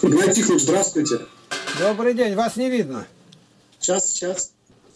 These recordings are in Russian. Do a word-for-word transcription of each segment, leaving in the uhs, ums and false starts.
Игнатий Тихонович, здравствуйте. Добрый день, вас не видно. Сейчас, сейчас.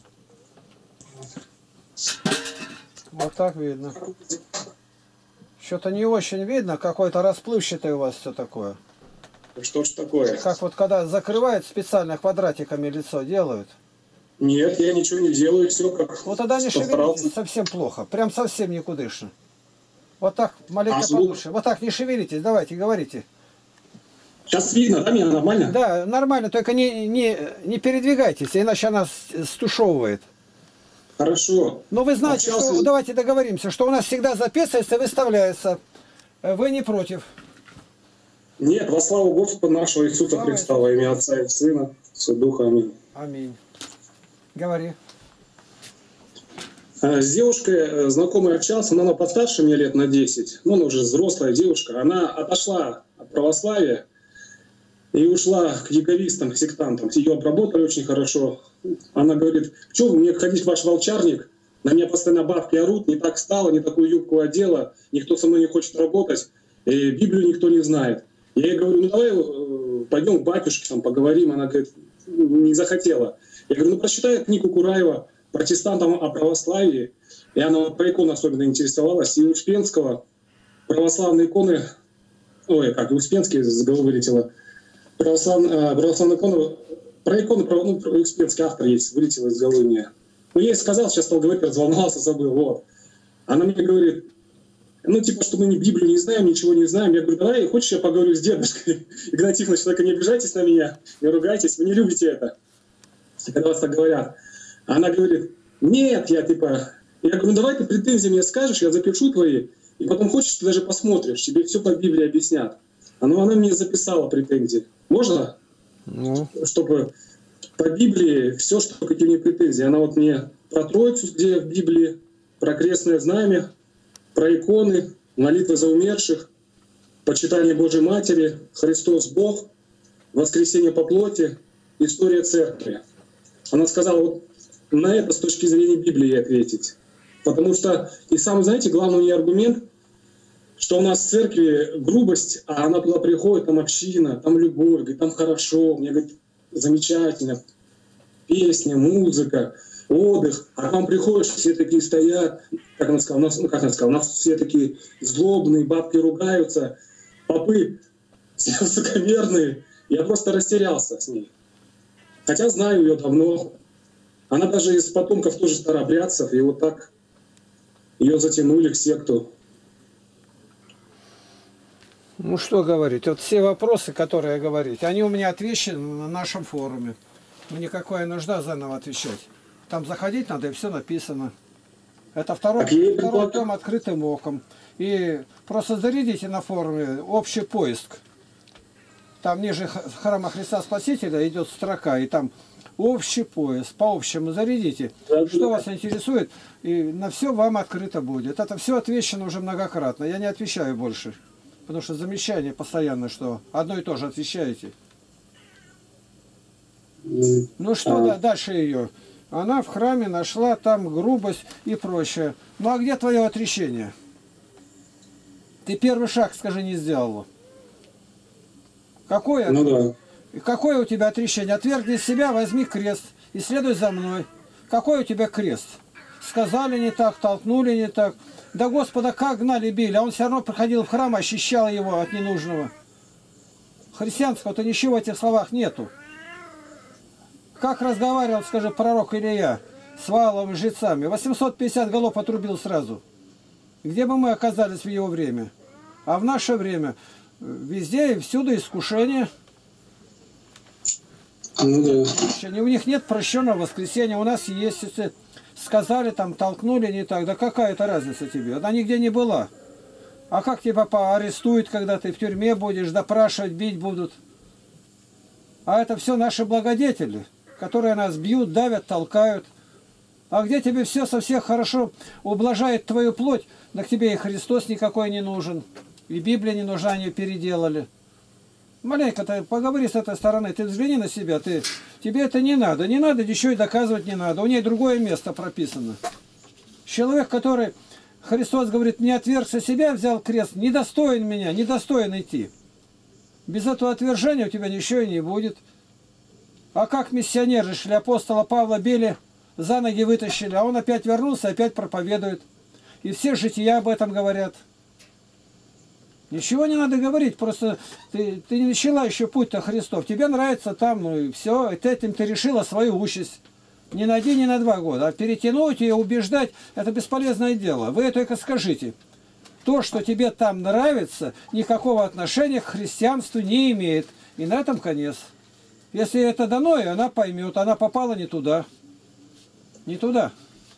Вот так видно. Что-то не очень видно, какое-то расплывчатое у вас все такое. Что ж такое? Как вот когда закрывают специально квадратиками лицо делают. Нет, я ничего не делаю, все как Вот тогда не шевелитесь, совсем плохо. Прям совсем никудышно. Вот так маленько а получше. Вот так не шевелитесь, давайте, говорите. Сейчас видно, да, меня нормально? Да, нормально, только не, не, не передвигайтесь, иначе она стушевывает. Хорошо. Но вы знаете, Общался... что, давайте договоримся, что у нас всегда записывается и выставляется. Вы не против? Нет, во славу Господа нашего Иисуса Слава Христа, во имя Отца и Сына, и Духа. Аминь. Аминь. Говори. С девушкой знакомой общался, но она постарше меня лет на десять. Ну, она уже взрослая девушка. Она отошла от православия и ушла к яговистам, к сектантам. Ее обработали очень хорошо. Она говорит: что мне ходить в ваш волчарник? На меня постоянно бабки орут, не так стало, не такую юбку одела, никто со мной не хочет работать, и Библию никто не знает. Я ей говорю: ну давай пойдем к батюшке, там, поговорим. Она говорит: не захотела. Я говорю: ну прочитай книгу Кураева «Протестантам о православии». И она вот про иконы особенно интересовалась. И Успенского православные иконы, ой, как, Успенский с головы вылетело. Православные, православные иконы, про иконы, про, ну, про Успенский автор есть, вылетело из головы мне. Ну, я ей сказал, сейчас стал говорить, разволновался, забыл, вот. Она мне говорит: ну, типа, что мы ни Библию не знаем, ничего не знаем. Я говорю: давай, хочешь, я поговорю с дедушкой? Игнатий Тихонович, только не обижайтесь на меня, не ругайтесь, вы не любите это, когда вас так говорят. Она говорит: нет, я типа... Я говорю: ну давай ты претензии мне скажешь, я запишу твои, и потом хочешь, ты даже посмотришь, тебе все по Библии объяснят. А ну она мне записала претензии. Можно? Ну. Чтобы по Библии все, что какие мне претензии. Она вот мне про Троицу, где в Библии, про крестное знамя, про иконы, молитвы за умерших, почитание Божьей Матери, Христос Бог, воскресение по плоти, история церкви. Она сказала: вот на это с точки зрения Библии ответить. Потому что, и самый, знаете, главный у нее аргумент, что у нас в церкви грубость, а она туда приходит, там община, там любовь, говорит, там хорошо, мне говорит, замечательно, песня, музыка, отдых, а там приходишь, все такие стоят, как она сказала, у нас, ну, как она сказала, у нас все такие злобные, бабки ругаются, попы все высокомерные. Я просто растерялся с ней. Хотя знаю ее давно. Она даже из потомков тоже старообрядцев, и вот так ее затянули к секту. Ну что говорить, вот все вопросы, которые говорить, они у меня отвечены на нашем форуме. Мне какая нужда заново отвечать. Там заходить надо, и все написано. Это второй, второй том открытым оком. И просто зарядите на форуме общий поиск. Там ниже храма Христа Спасителя идет строка, и там общий поиск, по общему зарядите. Что вас интересует, и на все вам открыто будет. Это все отвечено уже многократно. Я не отвечаю больше. Потому что замечание постоянно, что одно и то же отвечаете. Ну что а. дальше ее? Она в храме нашла там грубость и прочее. Ну а где твое отречение? Ты первый шаг, скажи, не сделала. Какое? Ну да. Какое у тебя отречение? Отвергни себя, возьми крест и следуй за мной. Какой у тебя крест? Сказали не так, толкнули не так. Да Господа как гнали, били, а он все равно приходил в храм, очищал его от ненужного. Христианского-то ничего в этих словах нету. Как разговаривал, скажи, пророк Илия с валовыми жрецами? восемьсот пятьдесят голов отрубил сразу. Где бы мы оказались в его время? А в наше время везде и всюду искушение. Ну, да. У них нет прощенного воскресенья, у нас есть, если сказали, там, толкнули не так, да какая это разница тебе? Она нигде не была. А как тебя арестуют, когда ты в тюрьме будешь, допрашивать, бить будут? А это все наши благодетели, которые нас бьют, давят, толкают. А где тебе все со всех хорошо ублажает твою плоть, так тебе и Христос никакой не нужен, и Библия не нужна, они переделали. Маленько ты поговори с этой стороны, ты взгляни на себя, ты, тебе это не надо, не надо, еще и доказывать не надо, у нее другое место прописано. Человек, который, Христос говорит, не отвергся себя, взял крест, недостоин меня, недостоин идти. Без этого отвержения у тебя ничего и не будет. А как миссионеры шли, апостола Павла били, за ноги вытащили, а он опять вернулся, опять проповедует. И все жития об этом говорят. Ничего не надо говорить, просто ты, ты не начала еще путь-то Христов. Тебе нравится там, ну и все, и этим ты решила свою участь. Не на один, не на два года. А перетянуть и убеждать – это бесполезное дело. Вы только скажите. То, что тебе там нравится, никакого отношения к христианству не имеет. И на этом конец. Если это дано, и она поймет, она попала не туда. Не туда.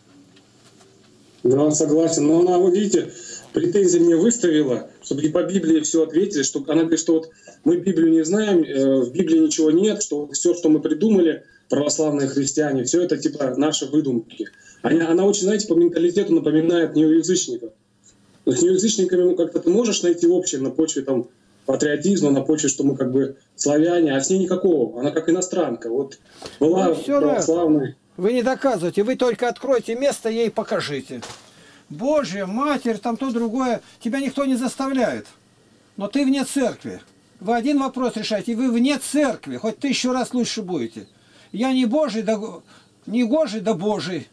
Да, согласен. Но она, вот видите, претензии мне выставила, чтобы и по Библии все ответили, что она говорит, что вот мы Библию не знаем, в Библии ничего нет, что все, что мы придумали, православные христиане, все это типа наши выдумки. Она, она очень, знаете, по менталитету напоминает неоязычников. Но с неоязычниками как-то ты можешь найти общее на почве там патриотизма, на почве, что мы как бы славяне, а с ней никакого. Она как иностранка. Вот была ну, православной. Вы не доказываете, вы только откройте место, ей покажите. Божья, Матерь, там то другое. Тебя никто не заставляет. Но ты вне церкви. Вы один вопрос решаете, и вы вне церкви. Хоть тысячу раз лучше будете. Я не Божий, да, не Божий, да Божий.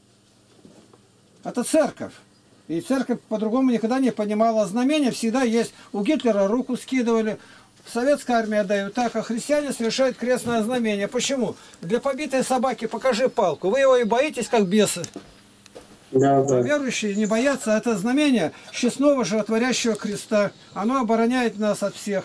Это церковь. И церковь по-другому никогда не понимала. Знамения всегда есть. У Гитлера руку скидывали. Советская армия дает так, а христиане совершают крестное знамение. Почему? Для побитой собаки покажи палку. Вы его и боитесь, как бесы. Да, да. Верующие не боятся. Это знамение честного животворящего креста. Оно обороняет нас от всех.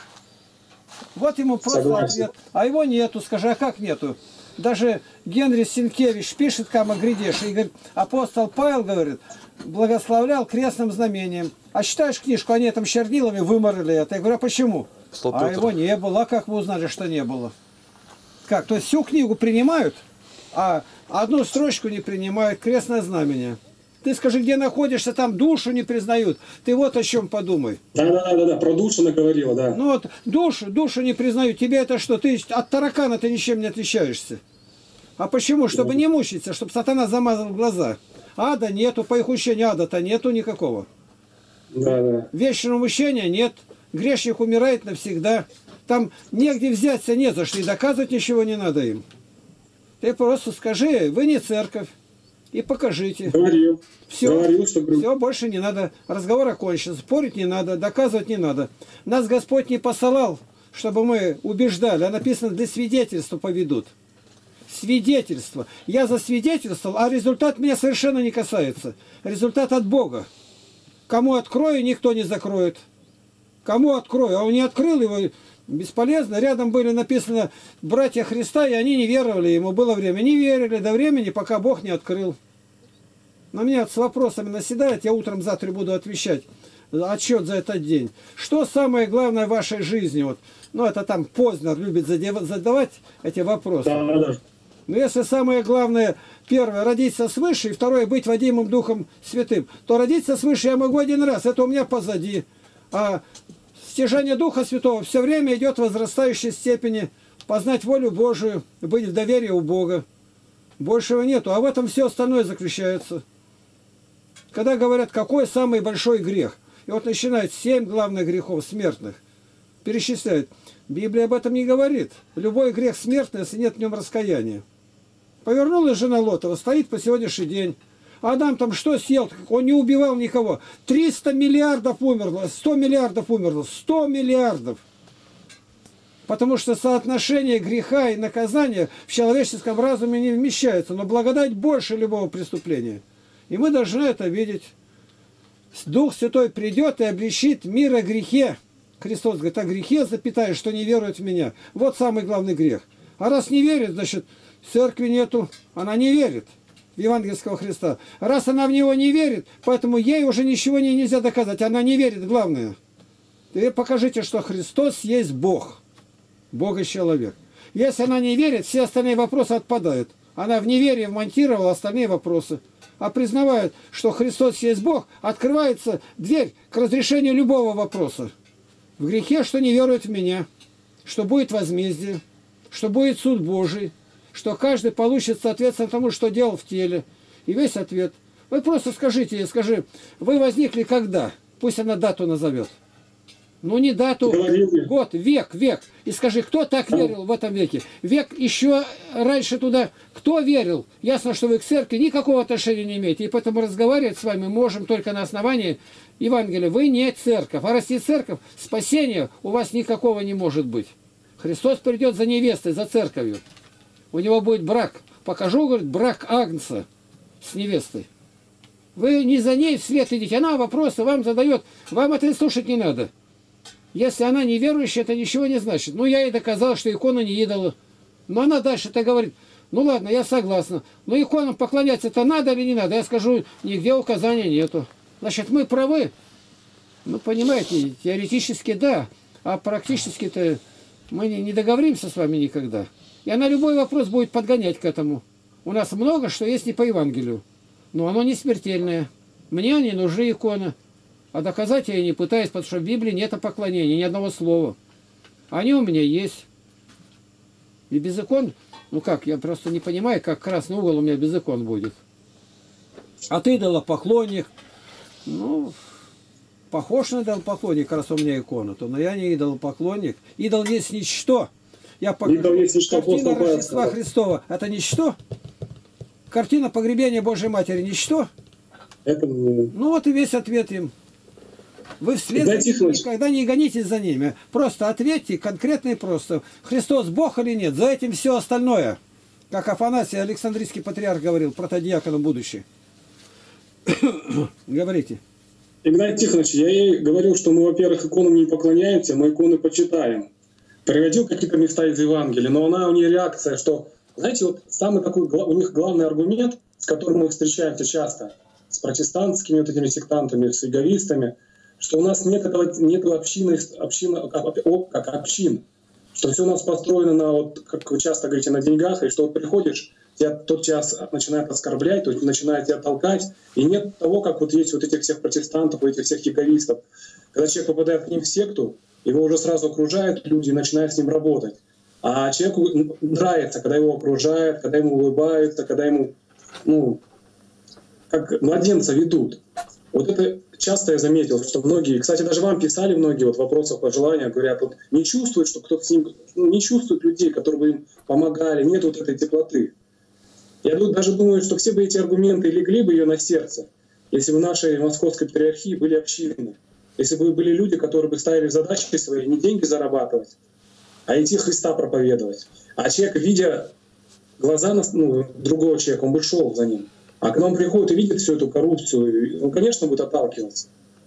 Вот ему просто Согласен. ответ. А его нету. Скажи, а как нету? Даже Генрих Сенкевич пишет, Кама Гридеш, и говорит, апостол Павел, говорит, благословлял крестным знамением. А читаешь книжку, они там чернилами выморали это. Я говорю, а почему? Стоп, а его не было. А как вы узнали, что не было? Как? То есть всю книгу принимают, а одну строчку не принимают, крестное знамение. Ты скажи, где находишься, там душу не признают. Ты вот о чем подумай. Да, да, да, да, про душу наговорила, да. Ну вот, душу, душу не признают. Тебе это что? Ты от таракана ты ничем не отличаешься. А почему? Чтобы да. не мучиться, чтобы сатана замазал глаза. Ада нету, по их учению ада-то нету никакого. Да, да. Вечного мучения нет. Грешник умирает навсегда. Там негде взяться, не за что. И доказывать ничего не надо им. Ты просто скажи, вы не церковь. И покажите. Говорил. Все, Говорил, что... все, больше не надо. Разговор окончен. Спорить не надо, доказывать не надо. Нас Господь не посылал, чтобы мы убеждали. А написано, для свидетельства поведут. Свидетельство. Я засвидетельствовал, а результат меня совершенно не касается. Результат от Бога. Кому открою, никто не закроет. Кому открою, а он не открыл его, бесполезно. Рядом были написано братья Христа, и они не веровали. Ему было время. Не верили до времени, пока Бог не открыл. На меня с вопросами наседает, я утром завтра буду отвечать. Отчет за этот день. Что самое главное в вашей жизни? Вот, ну, это там Познер любит задавать эти вопросы. Да, да, да. Но если самое главное, первое, родиться свыше, и второе, быть водимым Духом Святым, то родиться свыше я могу один раз, это у меня позади. А стяжание Духа Святого все время идет в возрастающей степени, познать волю Божию, быть в доверии у Бога. Большего нету, а в этом все остальное заключается. Когда говорят, какой самый большой грех, и вот начинают семь главных грехов смертных, перечисляют. Библия об этом не говорит. Любой грех смертный, если нет в нем раскаяния. Повернулась жена Лотова, стоит по сегодняшний день. Адам там что съел? Он не убивал никого. триста миллиардов умерло, сто миллиардов умерло, сто миллиардов. Потому что соотношение греха и наказания в человеческом разуме не вмещается. Но благодать больше любого преступления. И мы должны это видеть. Дух Святой придет и обличит мир о грехе. Христос говорит, о грехе, запятая, что не верует в меня. Вот самый главный грех. А раз не верит, значит, церкви нету, она не верит в евангельского Христа. Раз она в него не верит, поэтому ей уже ничего не, нельзя доказать. Она не верит, главное. И покажите, что Христос есть Бог. Бог и человек. Если она не верит, все остальные вопросы отпадают. Она в неверии вмонтировала остальные вопросы. А признавает, что Христос есть Бог, открывается дверь к разрешению любого вопроса. В грехе, что не верует в меня, что будет возмездие, что будет суд Божий, что каждый получит соответственно тому, что делал в теле. И весь ответ. Вы просто скажите ей, скажи, вы возникли когда? Пусть она дату назовет. Ну не дату, Говорили. год, век, век. И скажи, кто так верил в этом веке? Век еще раньше туда, кто верил? Ясно, что вы к церкви никакого отношения не имеете. И поэтому разговаривать с вами можем только на основании Евангелия. Вы не церковь. А раз не церковь, спасения у вас никакого не может быть. Христос придет за невестой, за церковью. У него будет брак. Покажу, говорит, брак Агнца с невестой. Вы не за ней вслед идите. Она вопросы вам задает. Вам это слушать не надо. Если она неверующая, это ничего не значит. Ну, я ей доказал, что икона не идола. Но она дальше-то говорит, ну ладно, я согласна. Но иконам поклоняться-то надо или не надо? Я скажу, нигде указания нету. Значит, мы правы. Ну, понимаете, теоретически да, а практически-то мы не, не договоримся с вами никогда. И она любой вопрос будет подгонять к этому. У нас много, что есть не по Евангелию. Но оно не смертельное. Мне не нужны иконы. А доказать я не пытаюсь, потому что в Библии нет поклонения, ни одного слова. Они у меня есть. И без икон, ну как, я просто не понимаю, как красный угол у меня без икон будет. А ты идолопоклонник. Ну, похож на идолопоклонника, раз у меня икона, то, но я не идолопоклонник. Идол есть ничто. Я покажу. Идол есть ничто. Картина Рождества Христова, это ничто? Картина погребения Божьей Матери ничто? Это... Ну вот и весь ответ им. Вы вслед Да, никогда не гонитесь за ними. Просто ответьте конкретно и просто. Христос Бог или нет? За этим все остальное. Как Афанасий, Александрийский патриарх говорил, протодиакону будущий. Говорите. Игнатий Тихонович, я ей говорил, что мы, во-первых, иконам не поклоняемся, мы иконы почитаем. Приводил какие-то места из Евангелия, но она, у нее реакция, что, знаете, вот самый такой, у них главный аргумент, с которым мы встречаемся часто, с протестантскими вот этими сектантами, с иговистами, что у нас нет этого, нет общины, община, как общин, что все у нас построено на, вот, как вы часто говорите, на деньгах, и что вот приходишь, тебя тот час начинает оскорблять, то есть начинает тебя толкать, и нет того, как вот есть вот этих всех протестантов, вот этих всех яковистов. Когда человек попадает к ним в секту, его уже сразу окружают люди и начинают с ним работать. А человеку нравится, когда его окружают, когда ему улыбаются, когда ему, ну, как младенца ведут. Вот это часто я заметил, что многие, кстати, даже вам писали многие вот вопросы, пожелания, говорят, вот не чувствуют, что кто-то с ним, ну, не чувствует людей, которые бы им помогали, нет вот этой теплоты. Я тут даже думаю, что все бы эти аргументы легли бы ее на сердце, если бы в нашей московской патриархии были общины, если бы были люди, которые бы ставили задачи свои не деньги зарабатывать, а идти Христа проповедовать. А человек, видя глаза ну, другого человека, он бы шел за ним. А когда он приходит и видит всю эту коррупцию, он, конечно, будет отталкиваться.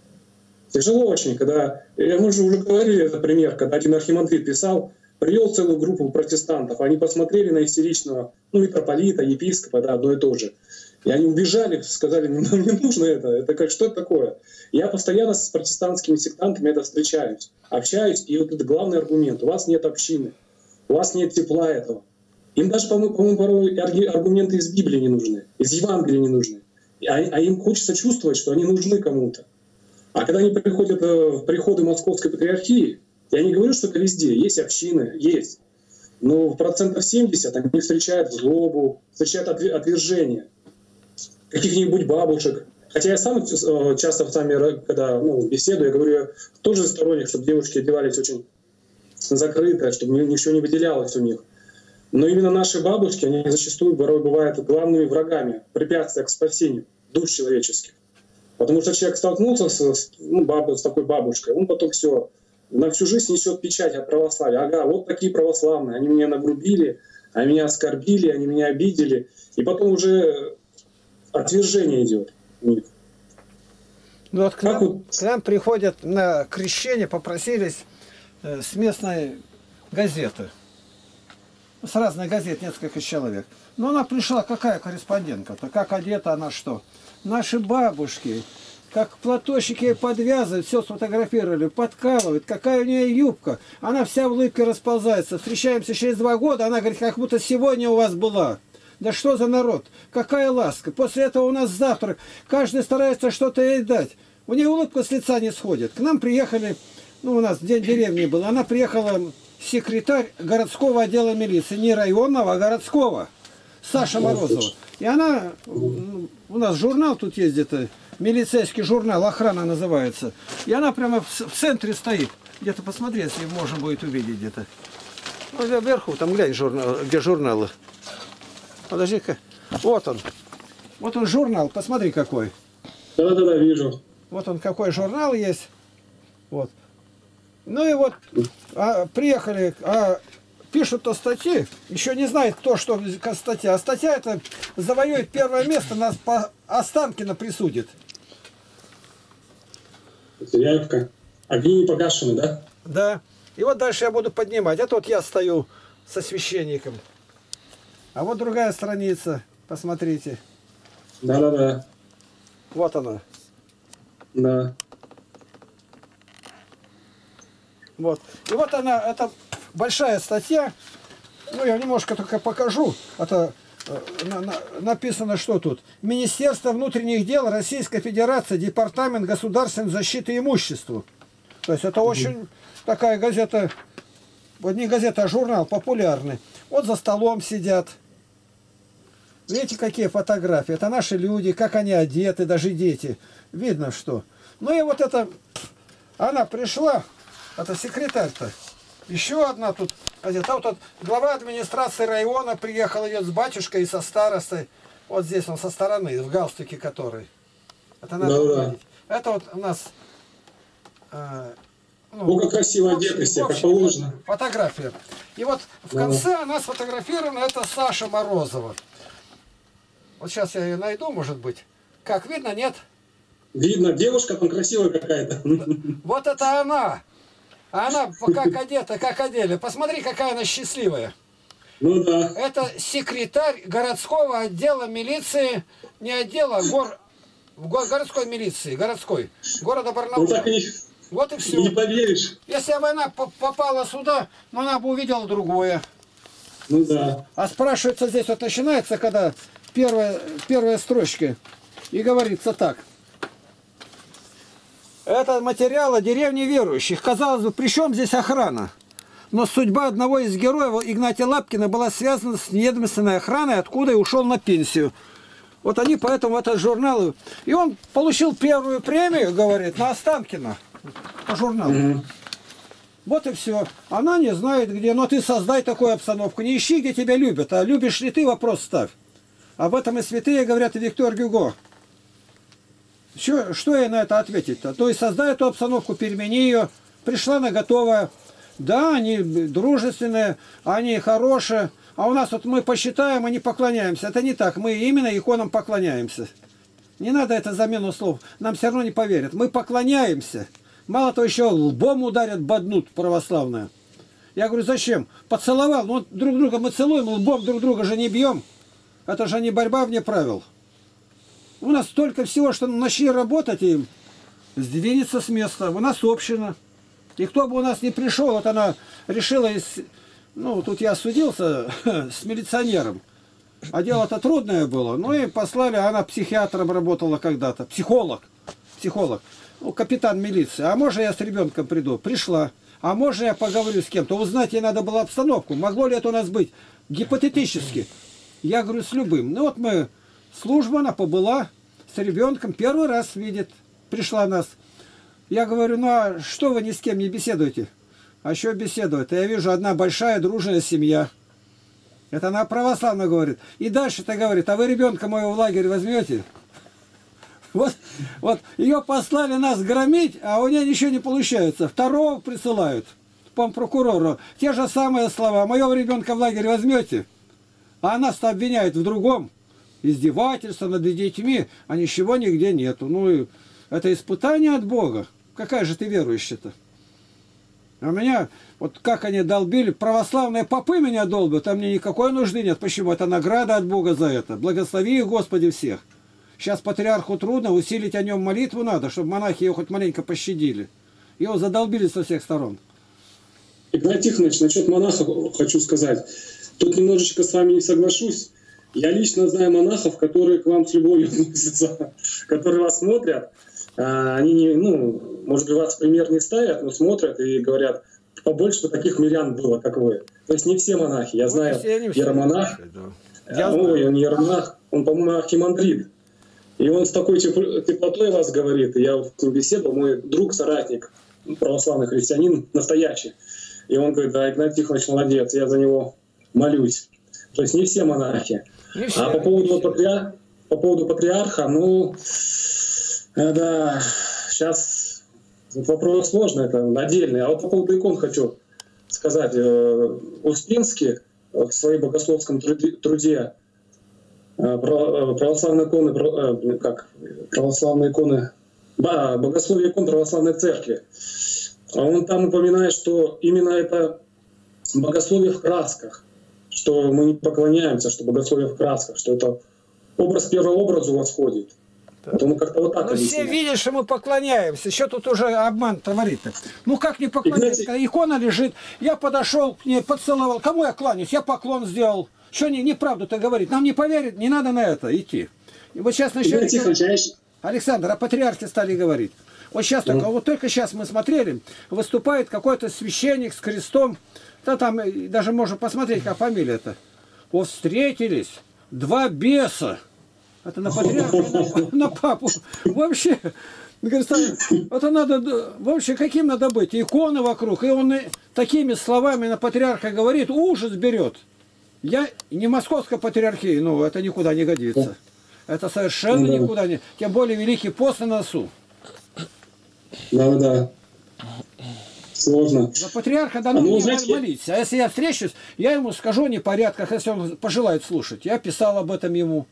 Тяжело очень, когда... Мы же уже говорили этот пример, когда один архимандрит писал, привел целую группу протестантов, они посмотрели на истеричного, ну, митрополита, епископа, да, одно и то же. И они убежали, сказали, нам не нужно это, это как, что это такое? Я постоянно с протестантскими сектантами это встречаюсь, общаюсь, и вот это главный аргумент, у вас нет общины, у вас нет тепла этого. Им даже, по-моему, порой аргументы из Библии не нужны, из Евангелия не нужны. А, а им хочется чувствовать, что они нужны кому-то. А когда они приходят в приходы Московской патриархии, я не говорю, что это везде, есть общины, есть. Но в процентов семьдесят они встречают злобу, встречают отвержение каких-нибудь бабушек. Хотя я сам часто сами, когда ну, беседую, я говорю, я тоже сторонник, чтобы девушки одевались очень закрыто, чтобы ничего не выделялось у них. Но именно наши бабушки, они зачастую порой бывают главными врагами, препятствия к спасению душ человеческих. Потому что человек столкнулся с, ну, баб, с такой бабушкой, он потом все на всю жизнь несет печать от православия. Ага, вот такие православные, они меня нагрубили, они меня оскорбили, они меня обидели. И потом уже отвержение идет у них. Ну вот к нам, вот... к нам приходят на крещение, попросились э, с местной газеты. С разных газет несколько человек. Но она пришла, какая корреспондентка-то, как одета она, что? Наши бабушки, как платочки подвязывают, все сфотографировали, подкалывают, какая у нее юбка. Она вся в улыбке расползается. Встречаемся через два года, она говорит, как будто сегодня у вас была. Да что за народ? Какая ласка? После этого у нас завтрак. Каждый старается что-то ей дать. У нее улыбка с лица не сходит. К нам приехали, ну у нас день деревни был, она приехала, секретарь городского отдела милиции, не районного, а городского, Саша Морозова. И она, у нас журнал тут ездит, милицейский журнал, охрана называется. И она прямо в, в центре стоит. Где-то посмотри, если можно будет увидеть где-то. Ну, вверху, там глянь, журнал, где журналы. Подожди-ка. Вот он. Вот он журнал, посмотри какой. Да-да-да, вижу. Вот он какой журнал есть. Вот. Ну и вот а, приехали, а, пишут о статье, еще не знает кто, что статья. А статья это завоюет первое место, нас по Останкино присудит. Теряевка. Огни не погашены, да? Да. И вот дальше я буду поднимать. Это вот я стою со священником. А вот другая страница. Посмотрите. Да-да-да. Вот она. Да. Вот. И вот она, это большая статья. Ну, я немножко только покажу. Это на, на, написано, что тут. Министерство внутренних дел Российской Федерации, Департамент государственной защиты имущества. То есть это очень такая газета, вот не газета, а журнал популярный. Вот за столом сидят. Видите, какие фотографии? Это наши люди, как они одеты, даже дети. Видно, что. Ну и вот это, она пришла, это секретарь-то. Еще одна тут газета. А вот тут глава администрации района приехал, идет с батюшкой и со старостой. Вот здесь он со стороны, в галстуке который. Это надо увидеть. Это вот у нас... Э, ну, О, как красиво одеты все, как положено. Фотография. И вот в конце да. Она сфотографирована, это Саша Морозова. Вот сейчас я ее найду, может быть. Как видно, нет? Видно, девушка там красивая какая-то. Вот это она. Она как одета, как одели. Посмотри, какая она счастливая. Ну да. Это секретарь городского отдела милиции, не отдела, гор, городской милиции, городской, города Барнаула. Ну, так и не, вот и все. Не поверишь. Если бы она попала сюда, но она бы увидела другое. Ну да. А спрашивается здесь, вот начинается, когда первая, первая строчка, и говорится так. Это материалы деревни верующих. Казалось бы, при чем здесь охрана? Но судьба одного из героев, Игнатия Лапкина, была связана с неведомственной охраной, откуда и ушел на пенсию. Вот они поэтому этот журнал... И он получил первую премию, говорит, на Останкино. По журналу. Mm-hmm. Вот и все. Она не знает где. Но ты создай такую обстановку. Не ищи, где тебя любят. А любишь ли ты, вопрос ставь. Об этом и святые говорят, и Виктор Гюго. Что, что ей на это ответить-то? То есть создай эту обстановку, перемени ее. Пришла она готовая. Да, они дружественные, они хорошие. А у нас вот мы посчитаем и не поклоняемся. Это не так. Мы именно иконам поклоняемся. Не надо это замену слов. Нам все равно не поверят. Мы поклоняемся. Мало того, еще лбом ударят, боднут православные. Я говорю, зачем? Поцеловал. Ну, друг друга мы целуем, лбом друг друга же не бьем. Это же не борьба вне правил. У нас столько всего, что начали работать, и сдвинется с места. У нас община. И кто бы у нас не пришел, вот она решила, ну, тут я судился с милиционером. А дело-то трудное было. Ну и послали, она психиатром работала когда-то. Психолог. Психолог. Ну, капитан милиции. А можно я с ребенком приду? Пришла. А можно я поговорю с кем-то? Узнать ей надо было обстановку. Могло ли это у нас быть? Гипотетически. Я говорю, с любым. Ну вот мы, служба, она побыла с ребенком. Первый раз видит. Пришла нас. Я говорю, ну а что вы ни с кем не беседуете? А что беседует? Я вижу, одна большая дружная семья. Это она православно говорит. И дальше-то говорит, а вы ребенка моего в лагерь возьмете? Вот, вот ее послали нас громить, а у нее ничего не получается. Второго присылают, по прокурору. Те же самые слова. Моего ребенка в лагерь возьмете? А нас-то обвиняют в другом. Издевательство над детьми, а ничего нигде нету. Ну, и это испытание от Бога. Какая же ты верующая-то? А меня, вот как они долбили, православные попы меня долбят, а мне никакой нужды нет. Почему? Это награда от Бога за это. Благослови их, Господи, всех. Сейчас патриарху трудно, усилить о нем молитву надо, чтобы монахи его хоть маленько пощадили. Его задолбили со всех сторон. Игнатий Тихонович, насчет монахов хочу сказать. Тут немножечко с вами не соглашусь. Я лично знаю монахов, которые к вам с любовью относятся, которые вас смотрят. Они, не, ну, может быть, вас в пример не ставят, но смотрят и говорят, побольше таких мирян было, как вы. То есть не все монахи. Я знаю, иеромонах, да. Ой, он иеромонах, он, по-моему, архимандрит. И он с такой теплотой вас говорит. Я вот с ним беседовал, мой друг, соратник, православный христианин, настоящий. И он говорит: да, Игнатий Тихонович молодец, я за него молюсь. То есть не все монахи. Не все, а по поводу, вот, патриар... по поводу патриарха, ну, да, сейчас вопрос сложный, это отдельный. А вот по поводу икон хочу сказать. Успенский в своем богословском труде православные иконы, как православные иконы, да, богословие икон православной церкви. Он там упоминает, что именно это богословие в красках, что мы не поклоняемся, что богословие в красках, что это образ первообразу восходит. Вот он как-то вот так ну, все видят, что мы поклоняемся. Еще тут уже обман творит. Ну как не поклоняться? Игнатий... Икона лежит. Я подошел к ней, поцеловал. Кому я кланяюсь? Я поклон сделал. Что не, неправду-то говорит? Нам не поверят, не надо на это идти. И вот сейчас начали... Александр, о патриархе стали говорить. Вот сейчас mm. только, вот только сейчас мы смотрели, выступает какой-то священник с крестом. Да там даже можно посмотреть, как фамилия-то. Вот встретились два беса. Это на патриарха, на, на папу. Вообще, говорит, это надо, вообще каким надо быть? Иконы вокруг. И он такими словами на патриарха говорит, ужас берет. Я не московской патриархии, ну это никуда не годится. Это совершенно никуда не... Тем более Великий пост на носу. Да, да. Сложно. За патриарха дано мне молиться. А если я встречусь, я ему скажу о непорядках, если он пожелает слушать. Я писал об этом ему.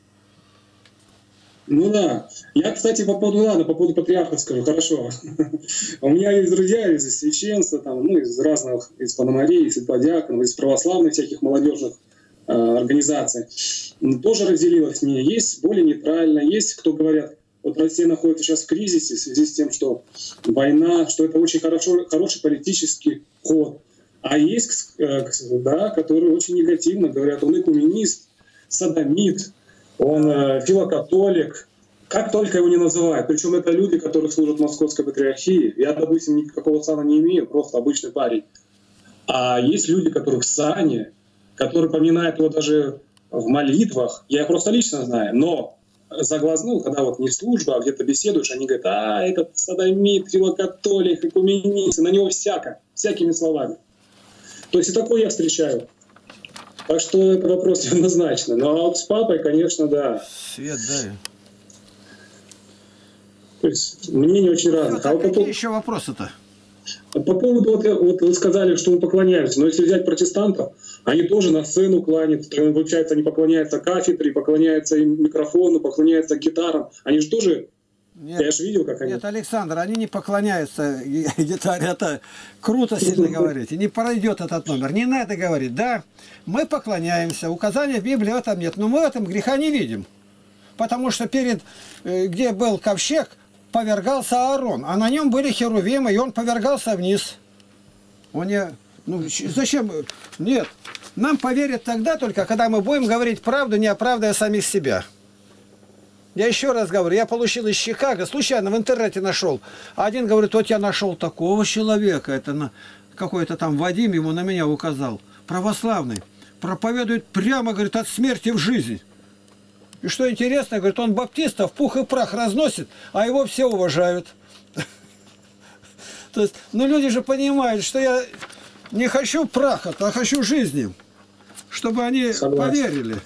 Ну да. Я, кстати, по поводу, ладно, по поводу патриарха скажу, хорошо. У меня есть друзья из священства, там, ну, из разных, из Пономарей, из Светлодиаконов, из православных всяких молодежных э, организаций. Тоже разделилось мнение. Есть более нейтрально, есть, кто говорят, вот Россия находится сейчас в кризисе в связи с тем, что война, что это очень хорошо, хороший политический ход. А есть, э, да, которые очень негативно говорят, он экуменист, садомит, он э, филокатолик, как только его не называют. Причем это люди, которые служат в Московской патриархии. Я, допустим, никакого сана не имею, просто обычный парень. А есть люди, которые в сане, которые поминают его даже в молитвах. Я их просто лично знаю. Но за глаз, ну, когда вот не служба, а где-то беседуешь, они говорят, а, этот садомит, филокатолик, экуменист, на него всяко, всякими словами. То есть и такое я встречаю. Так что это вопрос однозначно. Но вот с папой, конечно, да. Свет, да. То есть мнения очень разные. А, а вот какие по... еще вопросы-то? По поводу, вот, вот вы сказали, что мы поклоняемся. Но если взять протестантов, они тоже на сцену кланяются. Получается, они поклоняются кафедре, поклоняются микрофону, поклоняются гитарам. Они же тоже... Нет, я же видел, как они... Нет, Александр, они не поклоняются гитаре. Это круто сильно говорить. И не пройдет этот номер. Не надо говорить. Да, мы поклоняемся. Указания в Библии в этом нет. Но мы в этом греха не видим. Потому что перед, где был ковчег, повергался Аарон. А на нем были херувимы, и он повергался вниз. Он не... Ну, зачем? Нет. Нам поверят тогда только, когда мы будем говорить правду, не оправдывая самих себя. Я еще раз говорю, я получил из Чикаго, случайно в интернете нашел. Один говорит, вот я нашел такого человека, это на какой-то там Вадим ему на меня указал, православный, проповедует прямо, говорит, от смерти в жизнь. И что интересно, говорит, он баптистов пух и прах разносит, а его все уважают. То есть, ну люди же понимают, что я не хочу праха, а хочу жизни, чтобы они поверили.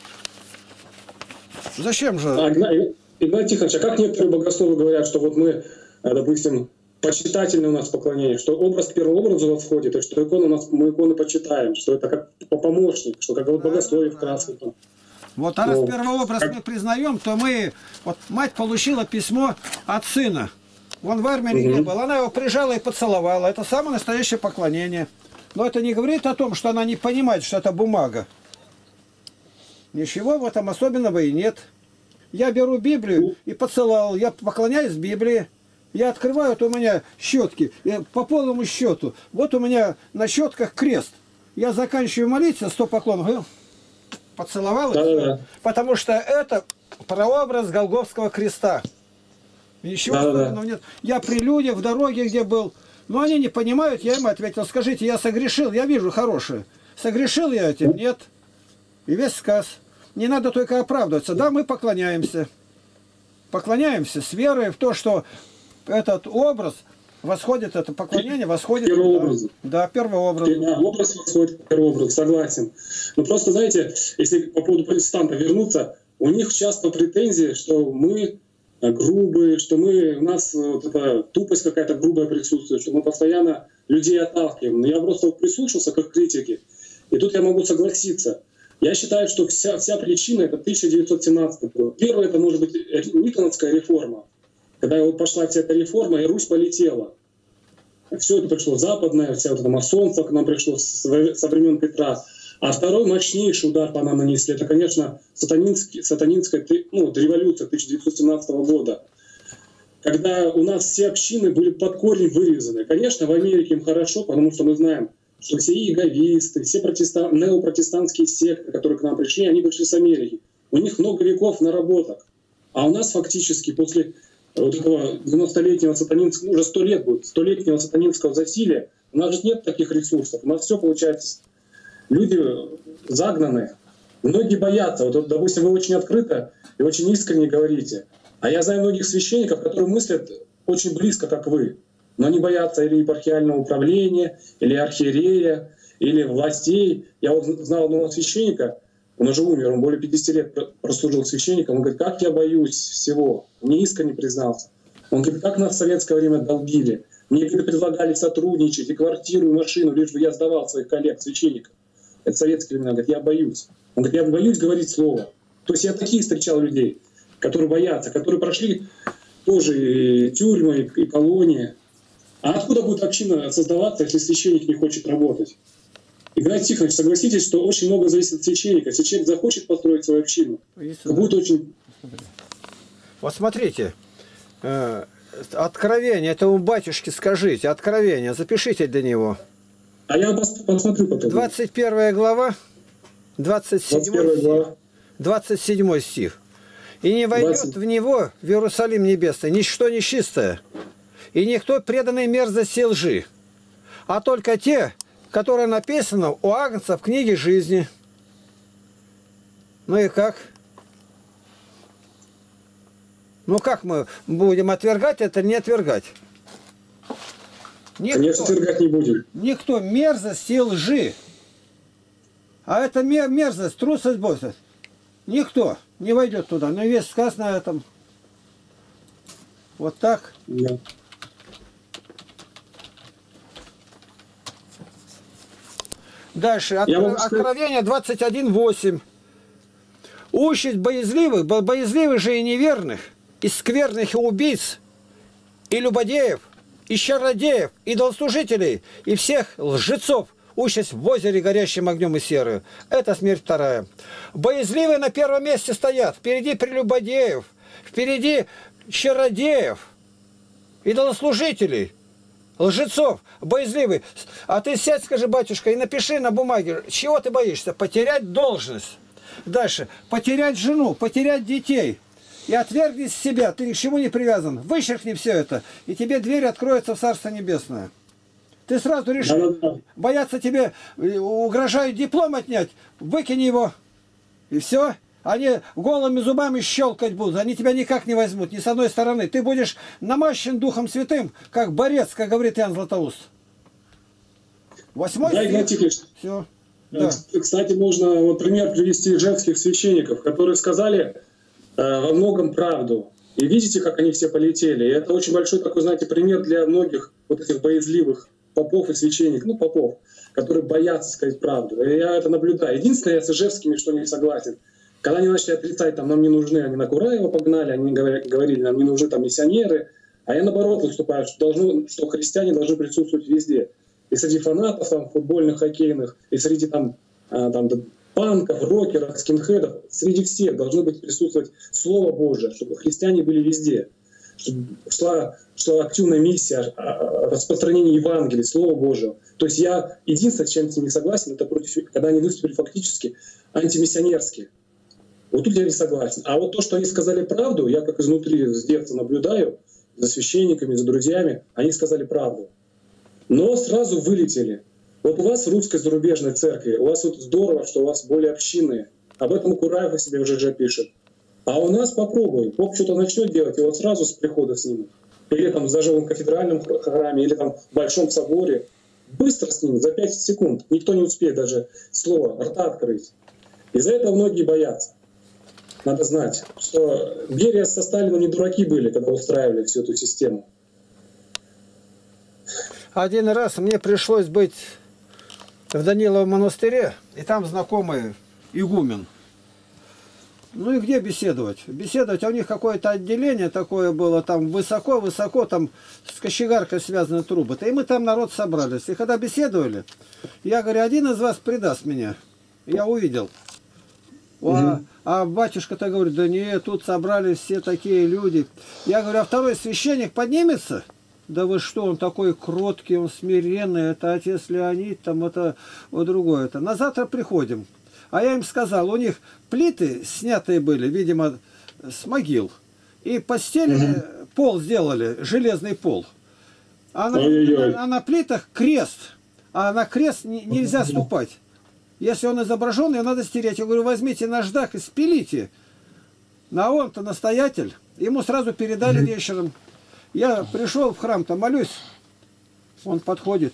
Зачем же? А, Игнатий Тихонович, а как некоторые богословы говорят, что вот мы, допустим, почитательно у нас поклонение, что образ к первообразу восходит, и что иконы у нас, мы иконы почитаем, что это как помощник, что как вот богословие в краске. Вот а раз ну, первообраз как... мы признаем, то мы... Вот мать получила письмо от сына. Он в армии угу. не был. Она его прижала и поцеловала. Это самое настоящее поклонение. Но это не говорит о том, что она не понимает, что это бумага. Ничего в этом особенного и нет. Я беру Библию и поцеловал. Я поклоняюсь Библии. Я открываю, вот у меня щетки. По полному счету. Вот у меня на щетках крест. Я заканчиваю молиться, сто поклонов. Поцеловал. Да, да. Потому что это прообраз Голгофского креста. Ничего да, особенного да. нет. Я при людях в дороге, где был. Но они не понимают. Я им ответил, скажите, я согрешил. Я вижу хорошее. Согрешил я этим? Нет. И весь сказ. Не надо только оправдываться. Да, мы поклоняемся. поклоняемся с верой в то, что этот образ восходит, это поклонение восходит... Первообраз. Да, первообраз. Да, образ восходит к первообразу, согласен. Но просто, знаете, если по поводу протестантов вернуться, у них часто претензии, что мы грубые, что мы, у нас вот эта тупость какая-то грубая присутствует, что мы постоянно людей отталкиваем. Но я просто прислушался к их критике, и тут я могу согласиться. Я считаю, что вся, вся причина — это тысяча девятьсот семнадцатый год. Первое — это может быть Никоновская реформа, когда вот пошла вся эта реформа, и Русь полетела. Все это пришло западное, вся вот эта масонство к нам пришло со времен Петра. А второй мощнейший удар по нам нанесли — это, конечно, сатанинский, сатанинская ну, революция тысяча девятьсот семнадцатого года, когда у нас все общины были под корень вырезаны. Конечно, в Америке им хорошо, потому что мы знаем, что все иеговисты, все протестан... неопротестантские секты, которые к нам пришли, они пришли с Америки. У них много веков наработок. А у нас фактически после вот этого девяностолетнего сатанинского, ну, уже сто лет будет, столетнего сатанинского засилия, у нас же нет таких ресурсов. У нас все получается, люди загнаны. Многие боятся. Вот, допустим, вы очень открыто и очень искренне говорите. А я знаю многих священников, которые мыслят очень близко, как вы. Но они боятся или епархиального управления, или архиерея, или властей. Я вот знал одного священника, он уже умер, он более пятидесяти лет прослужил священником. Он говорит, как я боюсь всего. Мне искренне признался. Он говорит, как нас в советское время долбили. Мне предлагали сотрудничать, и квартиру, и машину, лишь бы я сдавал своих коллег, священников. Это советские времена. Он говорит, я боюсь. Он говорит, я боюсь говорить слово. То есть я такие встречал людей, которые боятся, которые прошли тоже и тюрьмы, и колонии. А откуда будет община создаваться, если священник не хочет работать? Игнатий Тихонович, согласитесь, что очень много зависит от священника. Если человек захочет построить свою общину, то будет очень... Вот смотрите, э, откровение, это у батюшки скажите, откровение, запишите для него. А я посмотрю потом. двадцать первая глава, двадцать седьмой стих. двадцать седьмой стих. «И не войдет двадцать в него, в Иерусалим небесный, ничто нечистое, и никто преданный мерзости лжи, а только те, которые написано у Агнца в книге жизни». Ну и как? Ну как мы будем отвергать это, не отвергать? Никто, конечно, отвергать не будем. Никто мерзости лжи. А это мерзость, трусость, босость. Никто не войдет туда. Но весь сказ на этом. Вот так. Да. Дальше. От, Откровение двадцать один восемь. Участь боязливых, боязливых же и неверных, и скверных, и убийц, и любодеев, и чародеев, и идолослужителей, и всех лжецов, участь в озере горящим огнем и серою. Это смерть вторая. Боязливые на первом месте стоят. Впереди прелюбодеев, впереди чародеев, идолослужителей, лжецов, боязливый. А ты сядь, скажи, батюшка, и напиши на бумаге, чего ты боишься? Потерять должность. Дальше. Потерять жену, потерять детей. И отвергни себя, ты ни к чему не привязан. Вычеркни все это, и тебе дверь откроется в Царство Небесное. Ты сразу решил, да, да, да. Боятся тебе, угрожают диплом отнять, выкини его, и все. Они голыми зубами щелкать будут, они тебя никак не возьмут, ни с одной стороны. Ты будешь намащен Духом Святым, как борец, как говорит Иоанн Златоуст. Восьмой да, стих. Все. Да. Кстати, можно вот пример привести женских священников, которые сказали э, во многом правду. И видите, как они все полетели. И это очень большой такой, знаете, пример для многих вот этих боязливых попов и священников, ну, попов, которые боятся сказать правду. И я это наблюдаю. Единственное, я с Ижевскими что не согласен. Когда они начали отрицать, там, нам не нужны, они на Кураева погнали, они говорили, нам не нужны там миссионеры. А я наоборот выступаю, что, должны, что христиане должны присутствовать везде. И среди фанатов там, футбольных, хоккейных, и среди там, там, панков, рокеров, скинхедов, среди всех должно быть присутствовать Слово Божие, чтобы христиане были везде. Чтобы шла, шла активная миссия распространения Евангелия, Слова Божьего. То есть я единственное, с чем я не согласен, это против, когда они выступили фактически антимиссионерски. Вот тут я не согласен. А вот то, что они сказали правду, я как изнутри с детства наблюдаю, за священниками, за друзьями, они сказали правду. Но сразу вылетели. Вот у вас в русской зарубежной церкви, у вас вот здорово, что у вас более общинные. Об этом Кураев о себе уже же пишет. А у нас попробуй. Поп что-то начнет делать, его сразу с прихода снимут. Или там в заживом кафедральном храме, или там в Большом соборе. Быстро снимут, за пять секунд. Никто не успеет даже слово рта открыть. Из-за этого многие боятся. Надо знать, что Берия со Сталином не дураки были, когда устраивали всю эту систему. Один раз мне пришлось быть в Даниловом монастыре, и там знакомый игумен. Ну и где беседовать? Беседовать, а у них какое-то отделение такое было, там высоко-высоко, там с кочегаркой связаны трубы-то. И мы там народ собрались. И когда беседовали, я говорю, один из вас предаст меня. Я увидел. Угу. А, а батюшка-то говорит, да нет, тут собрались все такие люди. Я говорю, а второй священник поднимется? Да вы что, он такой кроткий, он смиренный, это отец Леонид, там это вот другое. -то. На завтра приходим. А я им сказал, у них плиты снятые были, видимо, с могил. И постель, угу. пол сделали, железный пол. А на, а на плитах крест. А на крест не, нельзя ступать. Если он изображен, его надо стереть. Я говорю, возьмите наждак и спилите. А он-то настоятель. Ему сразу передали угу. вечером. Я пришел в храм-то, молюсь. Он подходит.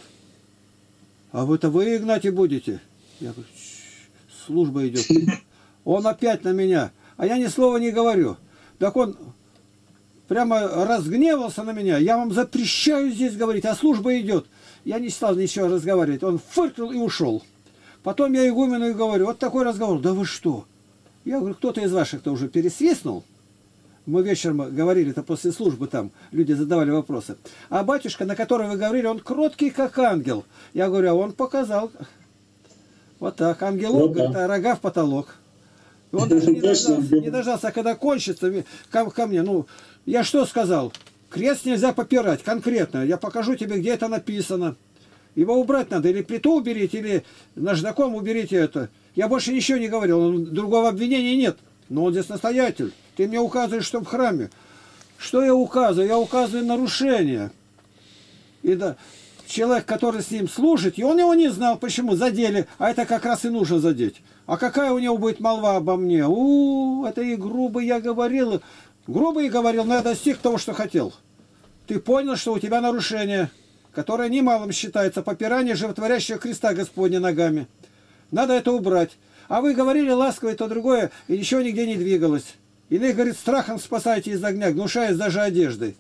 А вы-то вы, Игнатий, будете? Я говорю, служба идет. Он опять на меня. А я ни слова не говорю. Так он прямо разгневался на меня. Я вам запрещаю здесь говорить, а служба идет. Я не стал ничего разговаривать. Он фыркнул и ушел. Потом я игумену и говорю, вот такой разговор. Да вы что? Я говорю, кто-то из ваших-то уже пересвистнул? Мы вечером говорили-то после службы там, люди задавали вопросы. А батюшка, на который вы говорили, он кроткий, как ангел. Я говорю, а он показал. Вот так, ангелок, ну, да. Рога в потолок. Он даже не дождался, не дождался, когда кончится ко, ко мне. Ну, я что сказал? Крест нельзя попирать, конкретно. Я покажу тебе, где это написано. Его убрать надо, или плиту уберите, или наждаком уберите это. Я больше ничего не говорил, другого обвинения нет. Но он здесь настоятель. Ты мне указываешь, что в храме. Что я указываю? Я указываю нарушение. И да, человек, который с ним служит, и он его не знал, почему задели, а это как раз и нужно задеть. А какая у него будет молва обо мне? У, это и грубо я говорил. Грубо и говорил, но я достиг того, что хотел. Ты понял, что у тебя нарушение, которое немалым считается, попирание животворящего креста Господня ногами. Надо это убрать. А вы говорили ласково и то другое, и ничего нигде не двигалось. Иные, говорит, страхом спасайте из огня, гнушаясь даже одеждой.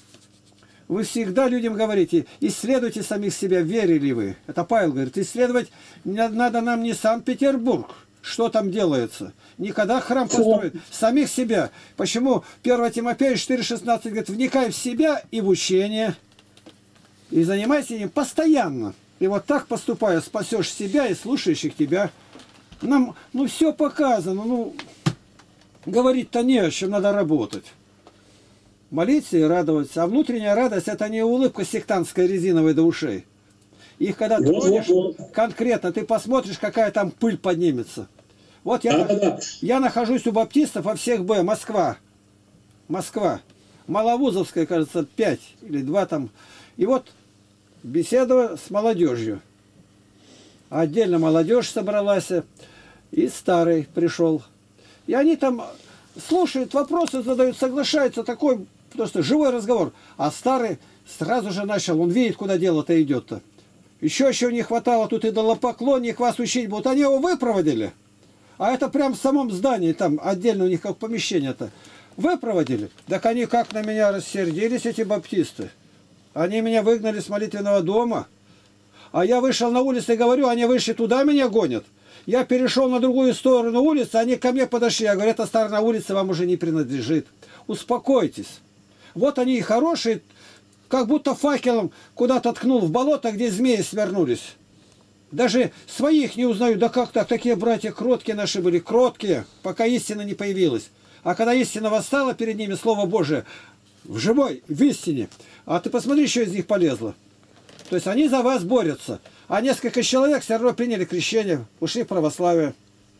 Вы всегда людям говорите, исследуйте самих себя, верили вы. Это Павел говорит, исследовать надо нам не Санкт-Петербург, что там делается. Никогда храм построить, самих себя. Почему первое Тимофея четыре шестнадцать говорит, вникай в себя и в учение, и занимайся им постоянно. И вот так поступая, спасешь себя и слушающих тебя. Нам, ну, все показано, ну, говорить-то не о чем, надо работать. Молиться и радоваться. А внутренняя радость – это не улыбка сектантская резиновая до ушей. Их когда ты тронешь, конкретно, ты посмотришь, какая там пыль поднимется. Вот я, да, да. я нахожусь у баптистов во всех Б, Москва. Москва. Маловузовская, кажется, пять или два там. И вот беседовала с молодежью. Отдельно молодежь собралась, и старый пришел. И они там слушают, вопросы задают, соглашаются, такой просто живой разговор. А старый сразу же начал, он видит, куда дело-то идет-то. Еще еще не хватало, тут идолопоклонник вас учить будут. Они его выпроводили. А это прям в самом здании, там отдельно у них как помещение-то. Выпроводили. Так они как на меня рассердились, эти баптисты. Они меня выгнали с молитвенного дома. А я вышел на улицу и говорю, они вышли туда, меня гонят. Я перешел на другую сторону улицы, они ко мне подошли. Я говорю, эта сторона улицы вам уже не принадлежит. Успокойтесь. Вот они и хорошие, как будто факелом куда-то ткнул в болото, где змеи свернулись. Даже своих не узнаю. Да как так? Такие братья кроткие наши были, кроткие, пока истина не появилась. А когда истина восстала перед ними, Слово Божие, в живой, в истине, а ты посмотри, что из них полезло. То есть они за вас борются. А несколько человек все равно приняли крещение, ушли в православие.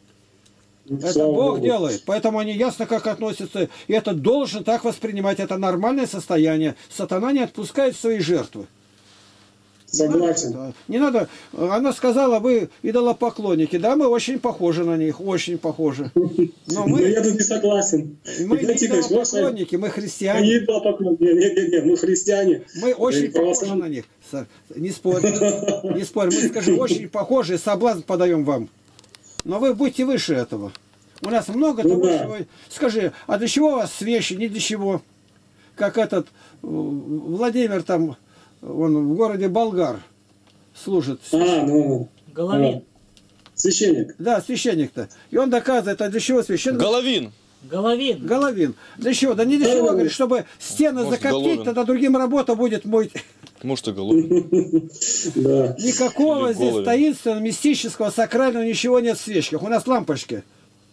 Это Слава Бог Богу. Делает. Поэтому они ясно как относятся. И это должен так воспринимать. Это нормальное состояние. Сатана не отпускает свои жертвы. Согласен. Да. Не надо. Она сказала, вы идолопоклонники. Да, мы очень похожи на них, очень похожи. Но мы, Но я тут не согласен. мы не идолопоклонники, мы христиане. Мы не идолопоклонники, нет, нет, нет, мы христиане. Мы очень похожи на них. Не спорь, не спорь. Мы, скажем, очень похожи, соблазн подаем вам. Но вы будьте выше этого. У нас много ну, того, да. чего... Скажи, а для чего у вас свечи? Не для чего. Как этот Владимир там, он в городе Болгар служит. А, ну... Головин. А, священник. Да, священник-то. И он доказывает, а для чего священник? Головин. Головин. Головин. Для чего? Да не для чего, говорит, чтобы стены Может, закоптить, Головин. тогда другим работа будет мыть. Может, и Головин. Да. Никакого Или здесь Головин. таинственного, мистического, сакрального ничего нет в свечках. У нас лампочки.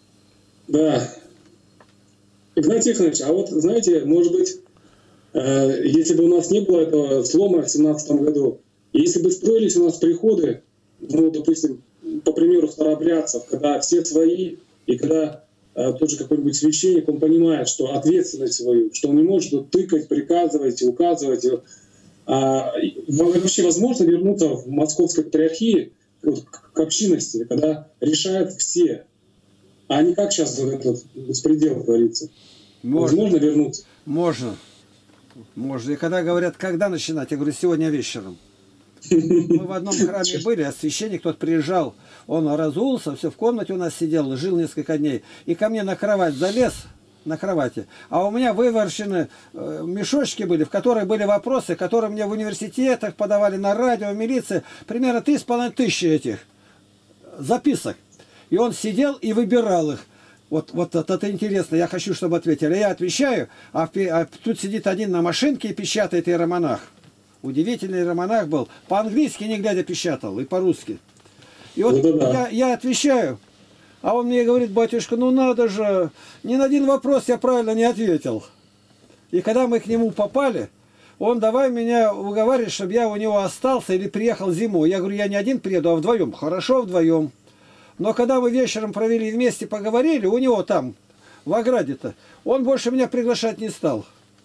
Да. Игнатий Тихонович, а вот знаете, может быть, э, если бы у нас не было этого слома в семнадцатом году, если бы строились у нас приходы, ну, допустим, по примеру старообрядцев, когда все свои, и когда э, тот же какой-нибудь священник, он понимает, что ответственность свою, что он не может вот, тыкать, приказывать, указывать. А, вообще возможно вернуться в московской патриархии вот, к, к общинности, когда решают все, а не как сейчас вот этот беспредел творится. Можно. Возможно вернуться? Можно. Можно. И когда говорят, когда начинать, я говорю, сегодня вечером. Мы в одном храме были, а священник тот приезжал, он разулся, все в комнате у нас сидел, жил несколько дней, и ко мне на кровать залез, на кровати, а у меня выворочены э, мешочки были, в которых были вопросы, которые мне в университетах подавали, на радио, в милиции, примерно три с половиной тысячи этих записок. И он сидел и выбирал их. Вот, вот это, это интересно, я хочу, чтобы ответили. Я отвечаю, а, в, а тут сидит один на машинке и печатает иеромонах. Удивительный иеромонах был. По-английски не глядя печатал и по-русски. И вот ну, да. я, я отвечаю, а он мне говорит, батюшка, ну надо же, ни на один вопрос я правильно не ответил. И когда мы к нему попали, он давай меня уговаривать, чтобы я у него остался или приехал зимой. Я говорю, я не один приеду, а вдвоем. Хорошо, вдвоем. Но когда мы вечером провели вместе, поговорили, у него там, в ограде-то, он больше меня приглашать не стал.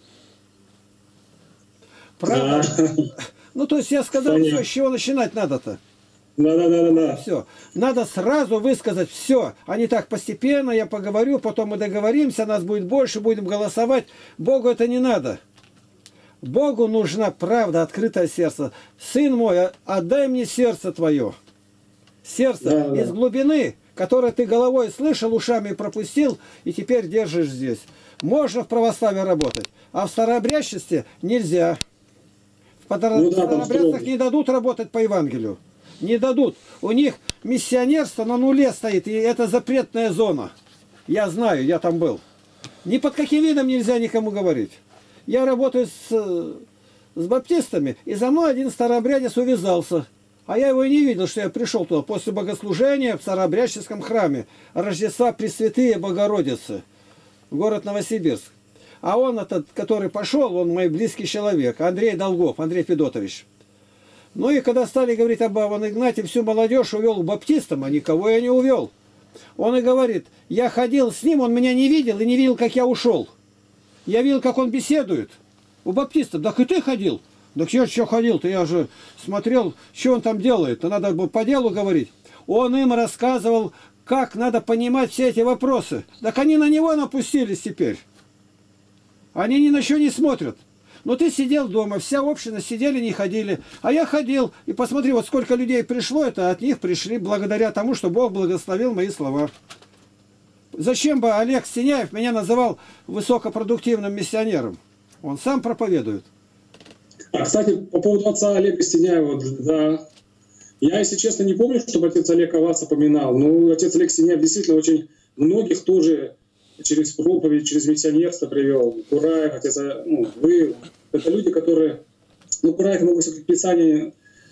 Правда? Да. Ну, то есть я сказал, Понятно. Все, с чего начинать надо-то? Да-да-да. Все. Надо сразу высказать все, а не так постепенно, я поговорю, потом мы договоримся, нас будет больше, будем голосовать. Богу это не надо. Богу нужна правда, открытое сердце. Сын мой, отдай мне сердце твое. Сердце да, из да. глубины, которое ты головой слышал, ушами пропустил, и теперь держишь здесь. Можно в православии работать, а в старообрядчестве нельзя. В ну, старообрядцах да, не дадут работать по Евангелию. Не дадут. У них миссионерство на нуле стоит, и это запретная зона. Я знаю, я там был. Ни под каким видом нельзя никому говорить. Я работаю с, с баптистами, и за мной один старообрядец увязался. А я его и не видел, что я пришел туда после богослужения в старообрядческом храме Рождества Пресвятые Богородицы, город Новосибирск. А он этот, который пошел, он мой близкий человек, Андрей Долгов, Андрей Федотович. Ну и когда стали говорить об Иване Игнатии, всю молодежь увел к баптистам, а никого я не увел. Он и говорит, я ходил с ним, он меня не видел и не видел, как я ушел. Я видел, как он беседует у баптистов. Так и ты ходил? Так я что ходил-то, я же смотрел, что он там делает. То надо было по делу говорить. Он им рассказывал, как надо понимать все эти вопросы. Так они на него напустились теперь. Они ни на что не смотрят. Но ты сидел дома, вся община сидели, не ходили. А я ходил, и посмотри, вот сколько людей пришло, это от них пришли благодаря тому, что Бог благословил мои слова. Зачем бы Олег Синяев меня называл высокопродуктивным миссионером? Он сам проповедует. А, кстати, по поводу отца Олега Синяева, да. Я, если честно, не помню, чтобы отец Олег о вас упоминал. Но отец Олег Синяев действительно очень многих тоже через проповедь, через миссионерство привел. Кураев, отец, ну, вы, это люди, которые, ну, Кураев много всяких писаний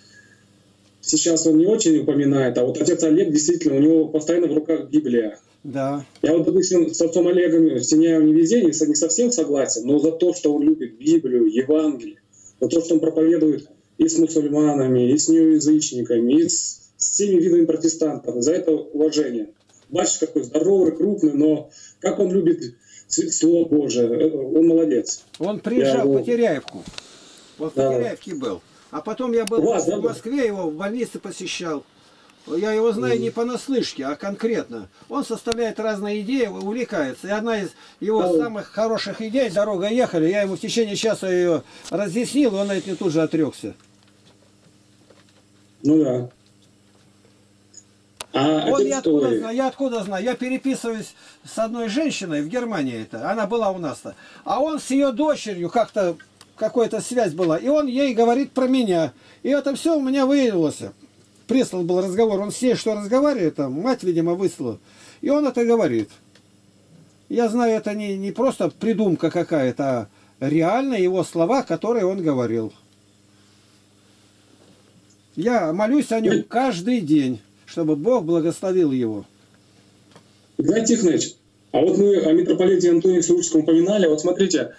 сейчас он не очень упоминает, а вот отец Олег действительно, у него постоянно в руках Библия. Да. Я вот, допустим, с отцом Олегом Синяевым не везде, не совсем согласен, но за то, что он любит Библию, Евангелие, за то, что он проповедует и с мусульманами, и с неоязычниками, и с, с всеми видами протестантов, за это уважение. Батюшка такой здоровый, крупный, но как он любит Слово Божие, он молодец. Он приезжал Я в Потеряевку. Вот в да. Потеряевке был. А потом я был вас, в да, Москве, его в больнице посещал. Я его знаю не понаслышке, а конкретно. Он составляет разные идеи, увлекается. И одна из его да. самых хороших идей, дорога ехали, я ему в течение часа ее разъяснил, он от нее тут же отрекся. Ну да. А Он, это я, откуда история. знаю, я откуда знаю? Я переписываюсь с одной женщиной в Германии, это, она была у нас-то. А он с ее дочерью как-то, какая-то связь была. И он ей говорит про меня. И это все у меня выявилось. Прислал был разговор. Он с ней что разговаривает, там, мать, видимо, выслала. И он это говорит. Я знаю, это не, не просто придумка какая-то, а реально его слова, которые он говорил. Я молюсь о нем каждый день, чтобы Бог благословил его. Игнатий Тихонович, а вот мы о митрополите Антонии Сурожском упоминали. Вот смотрите,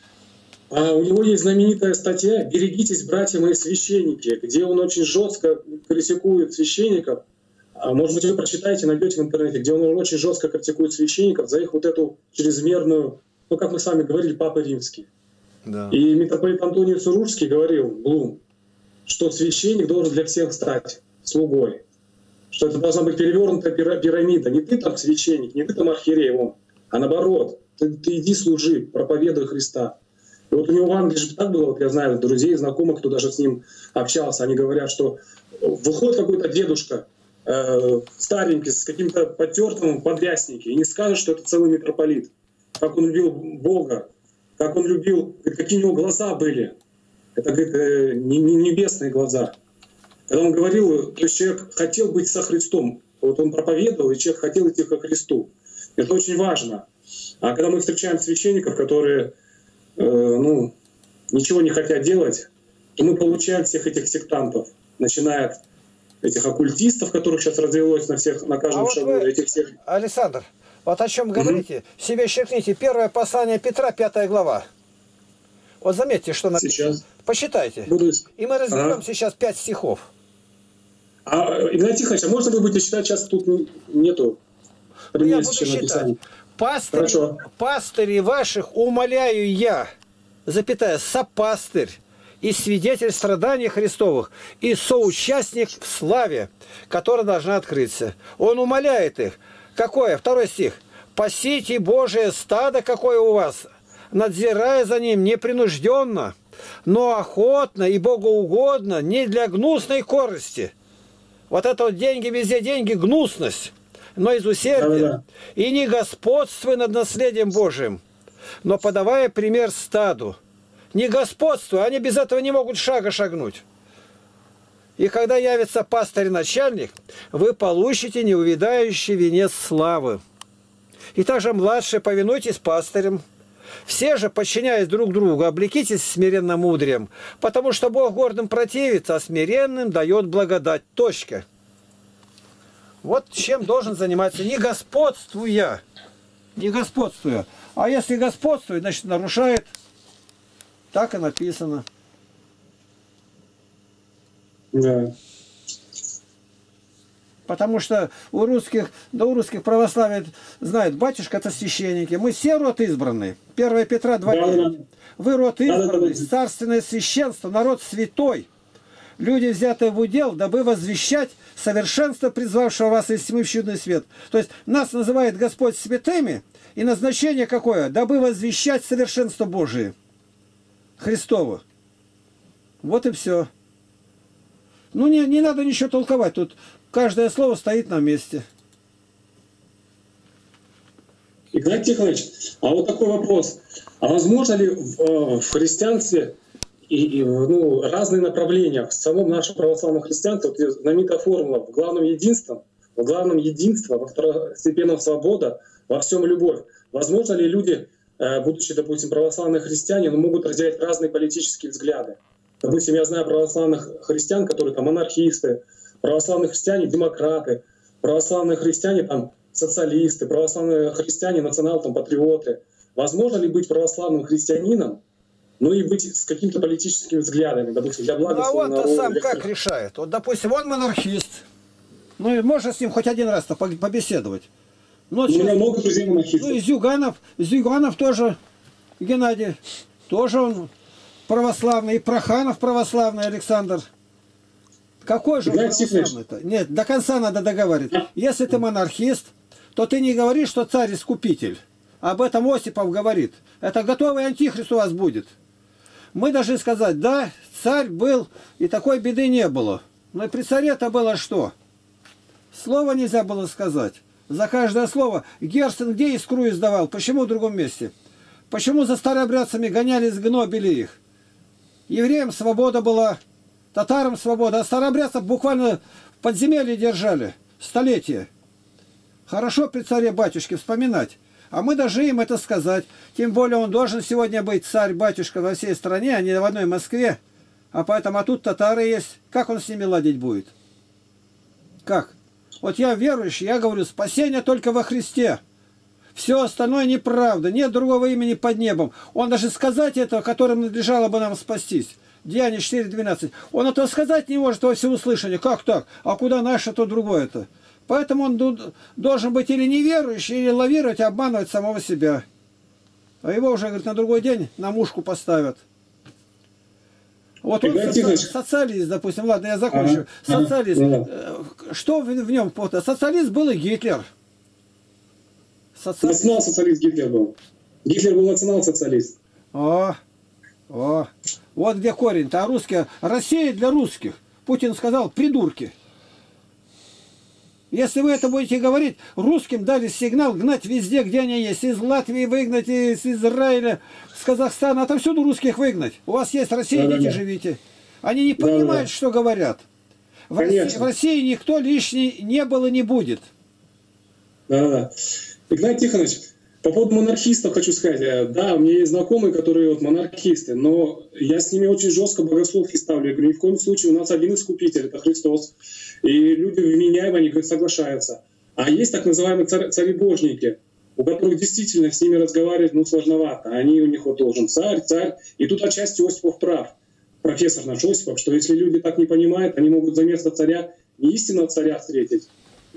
а у него есть знаменитая статья «Берегитесь, братья мои священники», где он очень жестко критикует священников. А может быть, вы прочитаете, найдете в интернете, где он очень жестко критикует священников за их вот эту чрезмерную, ну, как мы с вами говорили, Папа Римский. Да. И митрополит Антоний Сурожский говорил, Блум, что священник должен для всех стать слугой. Что это должна быть перевернутая пирамида. Не ты там священник, не ты там архиерей, он, а наоборот. Ты, ты иди служи, проповедуй Христа. И вот у него в Англии же так было, вот я знаю друзей, знакомых, кто даже с ним общался, они говорят, что выходит какой-то дедушка, э, старенький, с каким-то потертым подряснике, и не скажет, что это целый митрополит. Как он любил Бога, как он любил, какие у него глаза были. Это, говорит, э, не, не небесные глаза. Когда он говорил, то есть человек хотел быть со Христом. Вот он проповедовал, и человек хотел идти ко Христу. Это очень важно. А когда мы встречаем священников, которые э, ну, ничего не хотят делать, то мы получаем всех этих сектантов, начиная от этих оккультистов, которых сейчас развелось на всех, на каждом а шагу. Вот вы, этих всех... Александр, вот о чем говорите? Угу. Себе щеркните. Первое послание Петра, пятая глава. Вот заметьте, что написано. Сейчас. Посчитайте. Буду... И мы разберем ага. сейчас пять стихов. А, Игнатий Тихонович, а можно вы будете читать? Сейчас тут нету. Ну, я буду считать. Пастыри, пастыри ваших умоляю я, запятая, сопастырь и свидетель страданий Христовых, и соучастник в славе, которая должна открыться. Он умоляет их. Какое? Второй стих. «Пасите Божие стадо, какое у вас, надзирая за ним непринужденно, но охотно и богоугодно, не для гнусной корысти». Вот это вот деньги, везде деньги, гнусность, но из усердия. Да, да. И не господствуй над наследием Божиим, но подавая пример стаду. Не господствуй, они без этого не могут шага шагнуть. И когда явится пастырь-начальник, вы получите неувядающий венец славы. И также младшие повинуйтесь пастырям. Все же, подчиняясь друг другу, облекитесь смиренно мудрием, потому что Бог гордым противится, а смиренным дает благодать. Точка. Вот чем должен заниматься, не господствуя. Не господствуя. А если господствует, значит нарушает. Так и написано. Да. Потому что у русских, да у русских православие знают, батюшка это священники. Мы все род избранный. первое Петра два. Да, да. Вы род избранный, да, да, да. Царственное священство, народ святой. Люди, взятые в удел, дабы возвещать совершенство, призвавшего вас из тьмы в чудный свет. То есть нас называет Господь святыми, и назначение какое? Дабы возвещать совершенство Божие. Христово. Вот и все. Ну не, не надо ничего толковать. Тут каждое слово стоит на месте. Игнатий Тихонович, а вот такой вопрос. А возможно ли в, в христианстве и, и ну, разные направления в самом нашем православном христианстве, вот знаменитая формула в главном единстве, в главном единство, во второстепенном свобода, во всем любовь. Возможно ли люди, будучи, допустим, православные христиане, но могут разделять разные политические взгляды? Допустим, я знаю православных христиан, которые там монархисты, православные христиане демократы, православные христиане там социалисты, православные христиане национал там патриоты. Возможно ли быть православным христианином, ну и быть с какими-то политическими взглядами, допустим, для блага своего народа? А он-то сам для... как решает? Вот, допустим, он монархист. Ну и можно с ним хоть один раз-то побеседовать. Но у меня много друзей монархистов. Ну и Зюганов, Зюганов тоже, Геннадий, тоже он православный, и Проханов православный, Александр. Какой же он православный-то? Нет, до конца надо договорить. Если ты монархист, то ты не говоришь, что царь-искупитель. Об этом Осипов говорит. Это готовый антихрист у вас будет. Мы должны сказать, да, царь был, и такой беды не было. Но и при царе-то было что? Слова нельзя было сказать. За каждое слово. Герцен где искру издавал? Почему в другом месте? Почему за старообрядцами гонялись, гнобили их? Евреям свобода была, татарам свобода, а старообрядцев буквально в подземелье держали. Столетия. Хорошо при царе-батюшке вспоминать. А мы должны им это сказать. Тем более он должен сегодня быть царь-батюшка во всей стране, а не в одной Москве. А поэтому, а тут татары есть. Как он с ними ладить будет? Как? Вот я верующий, я говорю, спасение только во Христе. Все остальное неправда, нет другого имени под небом. Он даже сказать это, которым надлежало бы нам спастись. Деяние четыре двенадцать. Он этого сказать не может во всеуслышание. Как так? А куда наше, то другое-то. Поэтому он должен быть или неверующий, или лавировать, обманывать самого себя. А его уже, говорит, на другой день на мушку поставят. Вот он соци... социалист, допустим, ладно, я закончу. Ага, социалист. Ага. Что в, в нем? Социалист был и Гитлер. Социалист. Национал-социалист Гитлер был. Гитлер был национал-социалист. О, о. Вот где корень-то. А русские... Россия для русских. Путин сказал, придурки. Если вы это будете говорить, русским дали сигнал гнать везде, где они есть. Из Латвии выгнать, из Израиля, с Казахстана. Отовсюду русских выгнать. У вас есть Россия, да, идите, да, живите. Они не понимают, да, да, что говорят. В России, в России никто лишний не был и не будет. Да-да. Игнатий Тихонович, по поводу монархистов хочу сказать. Да, у меня есть знакомые, которые вот монархисты, но я с ними очень жестко богословки ставлю. Я говорю, ни в коем случае у нас один искупитель, это Христос. И люди вменяемые, они, говорят, соглашаются. А есть так называемые царь, царебожники, у которых действительно с ними разговаривать, ну, сложновато. Они, у них вот должен царь, царь. И тут отчасти Осипов прав, профессор наш Осипов, что если люди так не понимают, они могут за место царя не истинного царя встретить,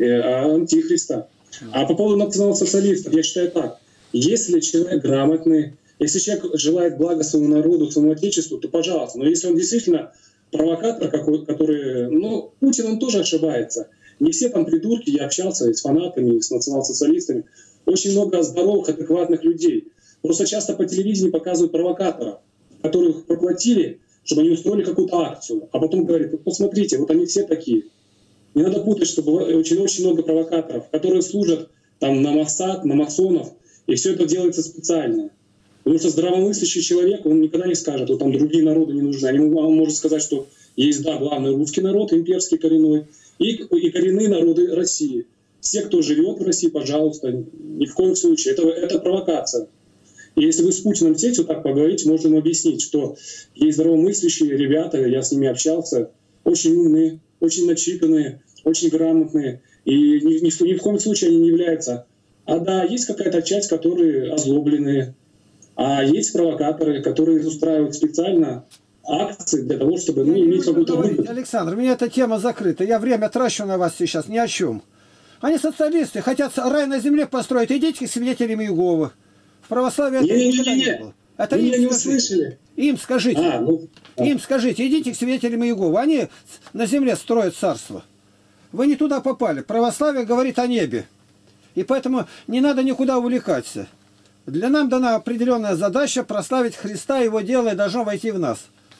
а антихриста. А по поводу национал-социалистов, я считаю так. Если человек грамотный, если человек желает блага своему народу, своему отечеству, то пожалуйста. Но если он действительно провокатор, какой, который... Ну, Путин, он тоже ошибается. Не все там придурки. Я общался и с фанатами, и с национал-социалистами. Очень много здоровых, адекватных людей. Просто часто по телевидению показывают провокаторов, которых проплатили, чтобы они устроили какую-то акцию. А потом говорят, вот посмотрите, вот они все такие. Не надо путать, что очень-очень много провокаторов, которые служат там на Моссад, на масонов. И все это делается специально. Потому что здравомыслящий человек, он никогда не скажет, что там другие народы не нужны. Он может сказать, что есть, да, главный русский народ, имперский коренной, и, и коренные народы России. Все, кто живет в России, пожалуйста, ни в коем случае. Это, это провокация. И если вы с Путиным сетью так поговорите, можно им объяснить, что есть здравомыслящие ребята, я с ними общался, очень умные, очень начитанные, очень грамотные. И ни, ни, ни в коем случае они не являются. А да, есть какая-то часть, которые озлобленные. А есть провокаторы, которые устраивают специально акции для того, чтобы ну, иметь какую-то выгоду. Александр, у меня эта тема закрыта. Я время трачу на вас сейчас ни о чем. Они социалисты, хотят рай на земле построить. Идите к свидетелям Иеговы. В православии это не, никогда не, не, не было. Это вы им не скажите. услышали. Им скажите. А, ну, а. Им скажите, идите к свидетелям Иеговы. Они на земле строят царство. Вы не туда попали. Православие говорит о небе. И поэтому не надо никуда увлекаться. Для нам дана определенная задача прославить Христа, Его дело и должно войти в нас.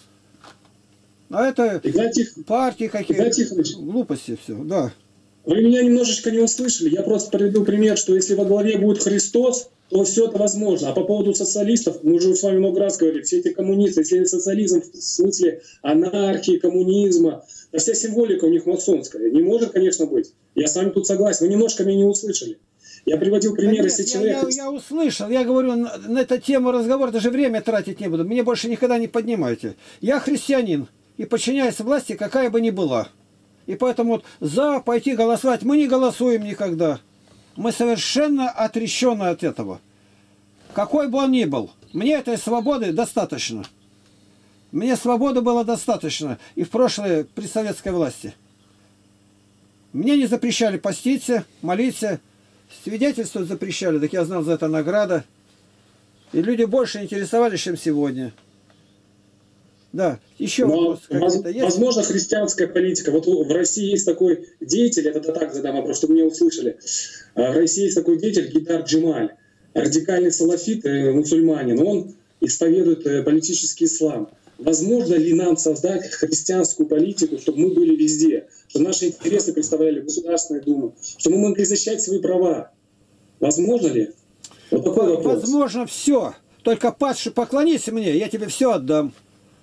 А это Игнатий, партии какие-то, глупости все, да. Вы меня немножечко не услышали. Я просто приведу пример, что если во главе будет Христос, то все это возможно. А по поводу социалистов, мы уже с вами много раз говорили, все эти коммунисты, если социализм в смысле анархии, коммунизма, да вся символика у них масонская. Не может, конечно, быть. Я с вами тут согласен. Вы немножко меня не услышали. Я приводил пример, да нет, если человек... Я, я, я услышал, я говорю, на, на эту тему разговора даже время тратить не буду. Мне больше никогда не поднимайте. Я христианин и подчиняюсь власти, какая бы ни была. И поэтому вот за пойти голосовать мы не голосуем никогда. Мы совершенно отречены от этого. Какой бы он ни был. Мне этой свободы достаточно. Мне свободы было достаточно и в прошлой при советской власти. Мне не запрещали поститься, молиться. Свидетельствовать запрещали, так я знал, за это награда. И люди больше интересовались, чем сегодня. Да, еще Но, вопрос воз, есть? Возможно, христианская политика. Вот в России есть такой деятель, это так задам вопрос, чтобы меня услышали. В России есть такой деятель Гейдар Джемаль, радикальный салафит, мусульманин. Он исповедует политический ислам. Возможно ли нам создать христианскую политику, чтобы мы были везде, чтобы наши интересы представляли Государственную Думу, чтобы мы могли защищать свои права? Возможно ли? Вот такой вопрос. Возможно все. Только, падший, поклонись мне, я тебе все отдам.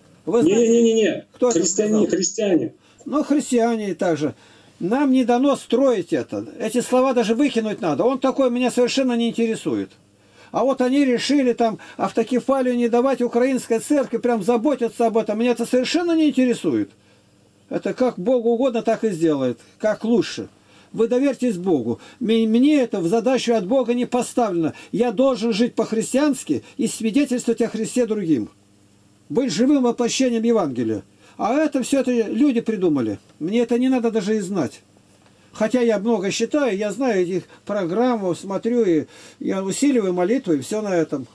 Не-не-не, христиане, христиане. Ну, христиане также. Нам не дано строить это. Эти слова даже выкинуть надо. Он такой меня совершенно не интересует. А вот они решили там автокефалию не давать украинской церкви, прям заботятся об этом. Меня это совершенно не интересует. Это как Богу угодно, так и сделает. Как лучше. Вы доверьтесь Богу. Мне это в задачу от Бога не поставлено. Я должен жить по-христиански и свидетельствовать о Христе другим. Быть живым воплощением Евангелия. А это все это люди придумали. Мне это не надо даже и знать. Хотя я много считаю, я знаю этих программ, смотрю, и я усиливаю молитву, и все на этом.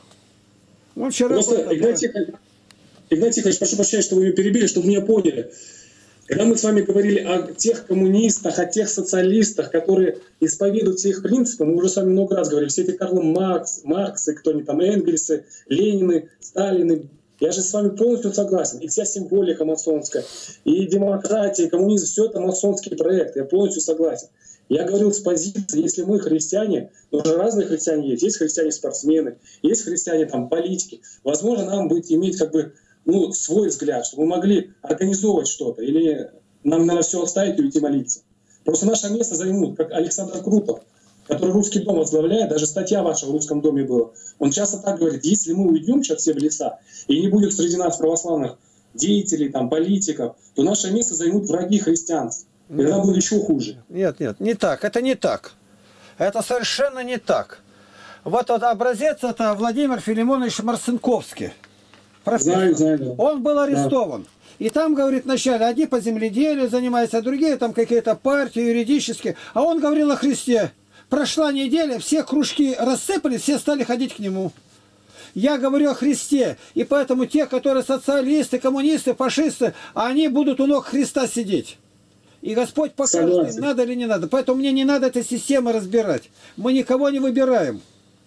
Он вчера... Просто, Игнатий, Игнатий Тихонович, прошу прощения, что вы меня перебили, чтобы меня поняли. Когда мы с вами говорили о тех коммунистах, о тех социалистах, которые исповедуют все их принципы, мы уже с вами много раз говорили, все эти Карл Маркс, Марксы, кто они там, Энгельсы, Ленины, Сталины. Я же с вами полностью согласен. И вся символика масонская, и демократия, и коммунизм, все это масонский проект. Я полностью согласен. Я говорил с позиции, если мы христиане, но уже разные христиане есть. Есть христиане-спортсмены, есть христиане там политики. Возможно, нам будет иметь как бы ну, свой взгляд, чтобы мы могли организовывать что-то. Или нам надо все оставить и уйти молиться. Просто наше место займут, как Александр Крутов, который Русский дом возглавляет, даже статья ваша в Русском доме была. Он часто так говорит, если мы уйдем сейчас все в леса, и не будет среди нас православных деятелей, там, политиков, то наше место займут враги христианства. И тогда будет еще хуже. Нет, нет, не так. Это не так. Это совершенно не так. Вот этот образец, это Владимир Филимонович Марцинковский. Знаю, знаю. Да. Он был арестован. Да. И там, говорит, вначале одни по земледелию занимаются, а другие там какие-то партии юридические. А он говорил о Христе. Прошла неделя, все кружки рассыпались, все стали ходить к нему. Я говорю о Христе. И поэтому те, которые социалисты, коммунисты, фашисты, они будут у ног Христа сидеть. И Господь покажет, Согласен. им надо или не надо. Поэтому мне не надо этой системы разбирать. Мы никого не выбираем.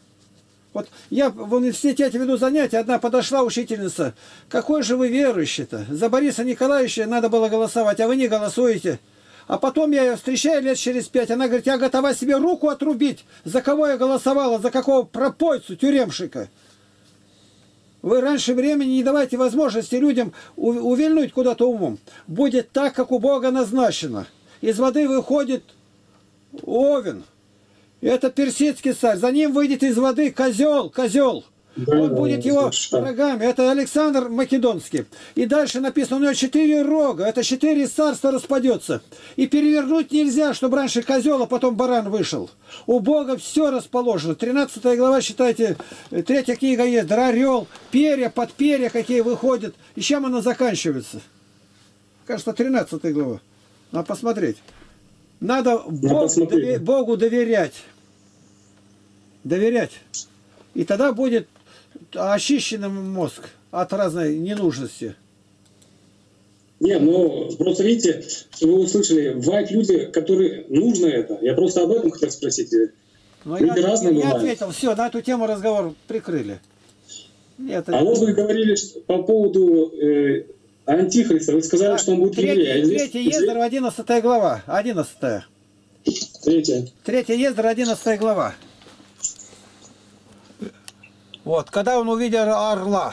Вот я в университете веду занятия, одна подошла учительница. Какой же вы верующий-то? За Бориса Николаевича надо было голосовать, а вы не голосуете. А потом я ее встречаю лет через пять. Она говорит, я готова себе руку отрубить. За кого я голосовала? За какого пропойцу, тюремщика? Вы раньше времени не давайте возможности людям увильнуть куда-то умом. Будет так, как у Бога назначено. Из воды выходит овен. Это персидский царь. За ним выйдет из воды козел, козел. Да, Он да, будет да, его что? врагами. Это Александр Македонский. И дальше написано, у него четыре рога. Это четыре царства распадется. И перевернуть нельзя, чтобы раньше козел, а потом баран вышел. У Бога все расположено. тринадцатая глава, считайте, третья книга есть. Орел, перья, под перья какие выходят. И чем она заканчивается? Кажется, тринадцатая глава. Надо посмотреть. Надо Богу, довер... Богу доверять. Доверять. И тогда будет очищенным мозг от разной ненужности. Не, ну просто видите, чтобы вы услышали, бывают люди, которые нужно это. Я просто об этом хотел спросить. Но люди я, разные я бывают. ответил, все, на эту тему разговор прикрыли. Нет, а вот вы говорили что, по поводу э, Антихриста, вы сказали, да, что он будет евреем. Третья Ездра, одиннадцатая глава. одиннадцатая. Третья. Третья Ездра, одиннадцатая глава. Вот, когда он увидел орла.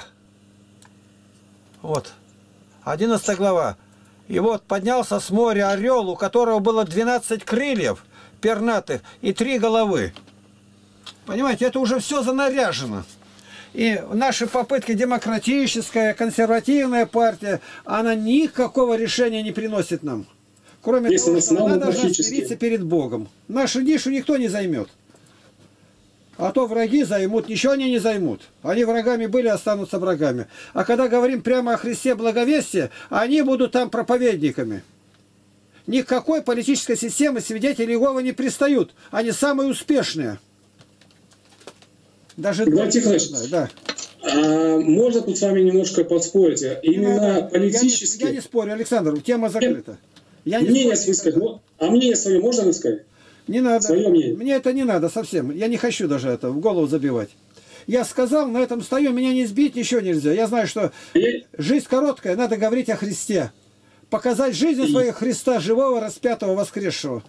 Вот. одиннадцатая глава. И вот поднялся с моря орел, у которого было двенадцать крыльев пернатых и три головы. Понимаете, это уже все занаряжено. И наши попытки, демократическая, консервативная партия, она никакого решения не приносит нам. Кроме Если того, что она должна смириться перед Богом. Нашу нишу никто не займет. А то враги займут, ничего они не займут. Они врагами были, останутся врагами. А когда говорим прямо о Христе благовестия, они будут там проповедниками. Ни к какой политической системе свидетели Иеговы не пристают. Они самые успешные. Даже Игнатий Тихонович, да. А можно тут с вами немножко поспорить? Именно Я политически... не, я не спорю, Александр, тема закрыта. Я не мнение спорю высказать. никогда. А мнение свое можно высказать? Не надо. Свое мнение. Мне это не надо совсем. Я не хочу даже это в голову забивать. Я сказал, на этом стою, меня не сбить, ничего нельзя. Я знаю, что И- жизнь короткая, надо говорить о Христе. Показать жизнь свою Христа, живого, распятого, воскресшего.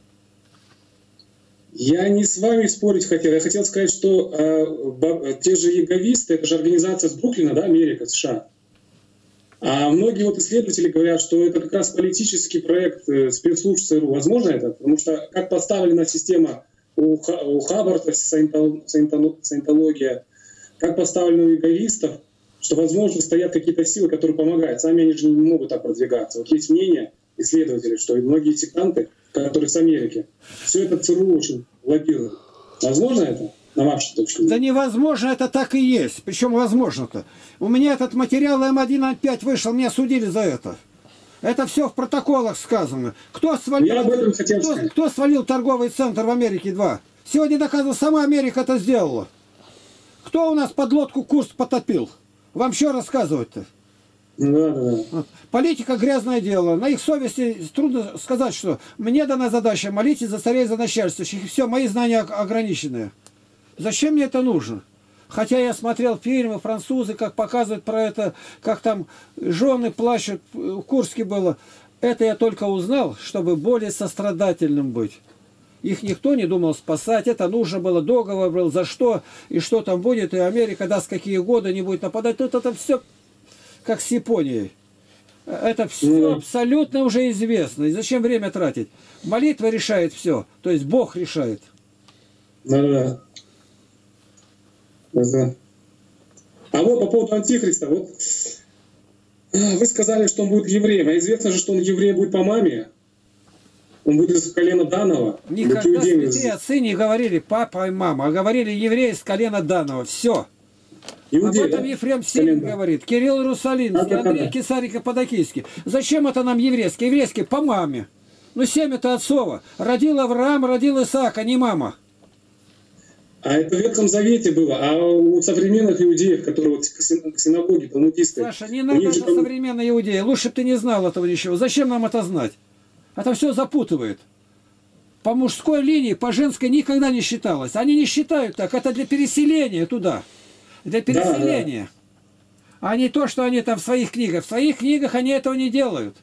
Я не с вами спорить хотел. Я хотел сказать, что э, ба- те же яговисты, это же организация с Бруклина, да, Америка, США. А многие вот исследователи говорят, что это как раз политический проект э, спецслужб ЦРУ. Возможно это? Потому что как поставлена система у, Ха- у Хаббарда, саентол- саентол- саентология, как поставлена у яговистов, что, возможно, стоят какие-то силы, которые помогают. Сами они же не могут так продвигаться. Вот есть мнение исследователей, что и многие сектанты, которые с Америки, все это ЦРУ очень лоббирует. Возможно это, на вашу точку Да зрения? невозможно, это так и есть. Причем возможно-то. У меня этот материал эм один эм пять вышел, меня судили за это. Это все в протоколах сказано. Кто свалил, Я об этом хотел кто, сказать. кто свалил торговый центр в Америке два? Сегодня доказано, сама Америка это сделала. Кто у нас подлодку Курск потопил? Вам что рассказывать-то? Да, да, да. Политика — грязное дело. На их совести трудно сказать, что мне дана задача молитесь за царей, за начальствующих. И все, мои знания ограниченные. Зачем мне это нужно? Хотя я смотрел фильмы, французы, как показывают про это, как там жены плачут, в Курске было. Это я только узнал, чтобы более сострадательным быть. Их никто не думал спасать, это нужно было, договор был, за что, и что там будет, и Америка даст какие годы, не будет нападать. Тут это все как с Японией. Это все Ну. абсолютно уже известно. И зачем время тратить? Молитва решает все, то есть Бог решает. Да, да. Да. А вот по поводу Антихриста, вот а, вы сказали, что он будет евреем, а известно же, что он еврей будет по маме. Он будет из колена Данова. Никогда Вот иудеи- святые отцы не говорили папа и мама, а говорили евреи с колена Данова. Все. иудеи, Об этом да? Ефрем С Сирин колена. говорит, Кирилл Иерусалимский, Да-да-да. Андрей Кесарик-Каппадокийский. Зачем это нам еврейский? Еврейский по маме. Ну, семя-то отцово. Родил Авраам, родил Исаака, не мама. А это в Ветхом Завете было, а у современных иудеев, которые вот к синагоге, талмудисты, Саша, не у надо них же за там- современные иудеи. Лучше бы ты не знал этого ничего. Зачем нам это знать? Это все запутывает. По мужской линии, по женской никогда не считалось. Они не считают так. Это для переселения туда. Для переселения. А не то, что они там в своих книгах. В своих книгах они этого не делают.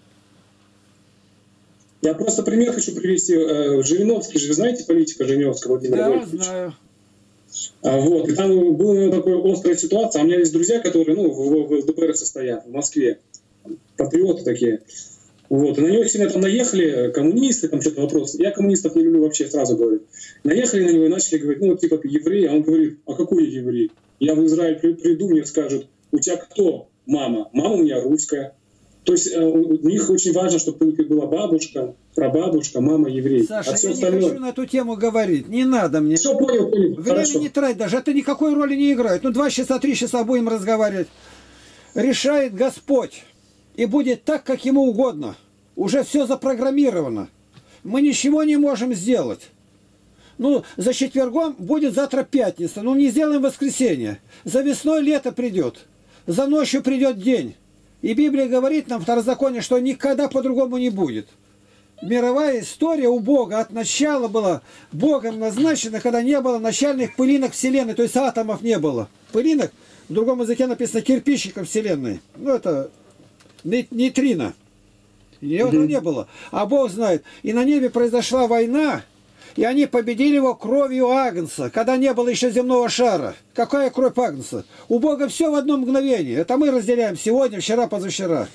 Я просто пример хочу привести. Э, Жириновский же, вы знаете политика Жириновского Владимира Да, Вольфовича? знаю. А, вот, и там была у него такая острая ситуация. А у меня есть друзья, которые ну, в, в ЛДПР состоят в Москве, патриоты такие. Вот, и на него сильно там наехали коммунисты, там что-то вопрос. Я коммунистов не люблю вообще, сразу говорю. Наехали на него и начали говорить, ну, типа, ты еврей. А он говорит, а какой я еврей? Я в Израиль при- приду, мне скажут, у тебя кто мама? Мама у меня русская. То есть э, у них очень важно, чтобы ты была бабушка, прабабушка, мама еврей. Саша, а все я не остальное... хочу на эту тему говорить. Не надо мне. Все, понял, понял. Время Хорошо. не трать даже. Это никакой роли не играет. Ну, два часа, три часа будем разговаривать. Решает Господь. И будет так, как Ему угодно. Уже все запрограммировано. Мы ничего не можем сделать. Ну, за четвергом будет завтра пятница. Ну, не сделаем воскресенье. За весной лето придет. За ночью придет день. И Библия говорит нам, второзаконие, что никогда по-другому не будет. Мировая история у Бога от начала была Богом назначена, когда не было начальных пылинок Вселенной, то есть атомов не было. Пылинок, в другом языке написано кирпичиков Вселенной. Ну, это нейтрино. Этого не было. А Бог знает. И на небе произошла война, и они победили его кровью Агнца, когда не было еще земного шара. Какая кровь Агнца? У Бога все в одно мгновение. Это мы разделяем сегодня, вчера, позавчера.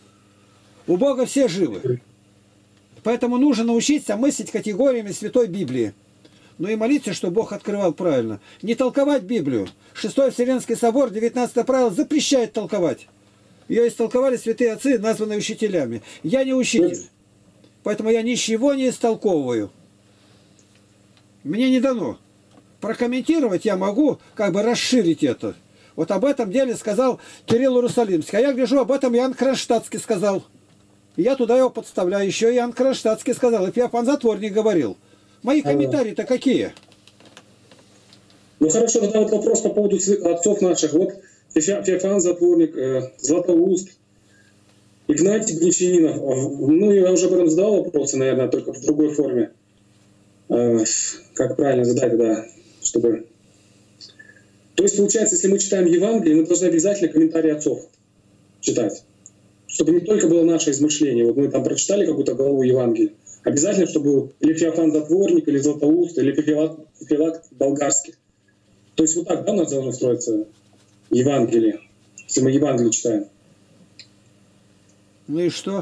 У Бога все живы. Поэтому нужно научиться мыслить категориями Святой Библии. Ну и молиться, чтобы Бог открывал правильно. Не толковать Библию. Шестой Вселенский собор, девятнадцатое правило, запрещает толковать. Ее истолковали святые отцы, названные учителями. Я не учитель. Поэтому я ничего не истолковываю. Мне не дано. Прокомментировать я могу, как бы расширить это. Вот об этом деле сказал Кирилл Иерусалимский. А я гляжу, об этом Иоанн Кронштадтский сказал. И я туда его подставляю. Еще Иоанн Кронштадтский сказал. И Феофан Затворник говорил. Мои комментарии-то какие? Ну хорошо, тогда вот вопрос по поводу отцов наших. Вот Феофан Затворник, э, Златоуст, Игнатий Гнечанинов. Ну, я уже потом задал вопросы, наверное, только в другой форме. Э, как правильно задать, да, чтобы... То есть, получается, если мы читаем Евангелие, мы должны обязательно комментарии отцов читать. Чтобы не только было наше измышление. Вот мы там прочитали какую-то главу Евангелия. Обязательно, чтобы был или Феофан Затворник, или Златоуст, или Феофилакт Болгарский. То есть вот так, да, у нас должно строиться Евангелие, если мы Евангелие читаем. Ну и что?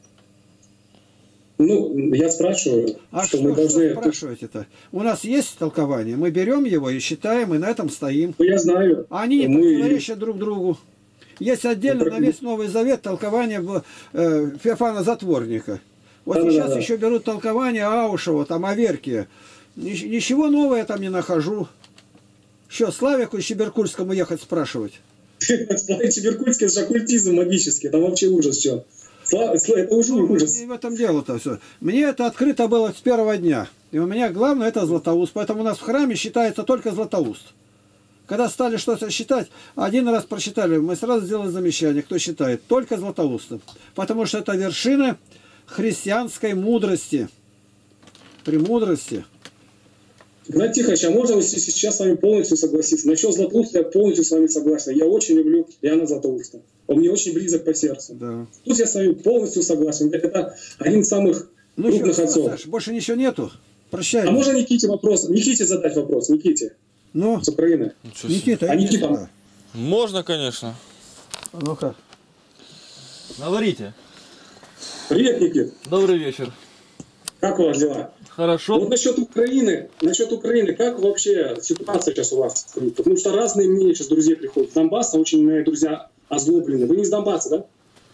Ну, я спрашиваю, а что, что мы должны... Что спрашиваете-то? У нас есть толкование, мы берем его и считаем, и на этом стоим. Ну, я знаю. Они не мы... противоречат друг другу. Есть отдельно ну, на весь Новый Завет толкование э, Феофана Затворника. Вот да, сейчас да, да. еще берут толкование Аушева, там, Аверкия. Ничего нового я там не нахожу. Что, Славику и Чеберкульскому ехать спрашивать? Славик Чеберкульский — это же оккультизм магический, там вообще ужас, что. Слава, это уже ну, ужас. И в этом дело-то все. Мне это открыто было с первого дня. И у меня главное это Златоуст. Поэтому у нас в храме считается только Златоуст. Когда стали что-то считать, один раз прочитали, мы сразу сделали замечание, кто считает. Только Златоустом. Потому что это вершина христианской мудрости. Премудрости. Игнатий Тихонович, а можно сейчас с вами полностью согласиться? Насчет Златоуста я полностью с вами согласен. Я очень люблю Иоанна Златоуста. Он мне очень близок по сердцу. Да. Тут я с вами полностью согласен. Это один из самых ну, крупных что, отцов. Саш, больше ничего нету? Прощай. А можно Никите вопрос? Никите задать вопрос? Никите. Ну? С Украины. Никита, а Никита? Можно, конечно. Ну-ка. Говорите. Привет, Никит. Добрый вечер. Как у вас дела? Хорошо. Вот насчет Украины, насчет Украины, как вообще ситуация сейчас у вас? Потому что разные мнения сейчас друзей приходят. С Донбасса очень мои друзья озлоблены. Вы не с Донбасса, да?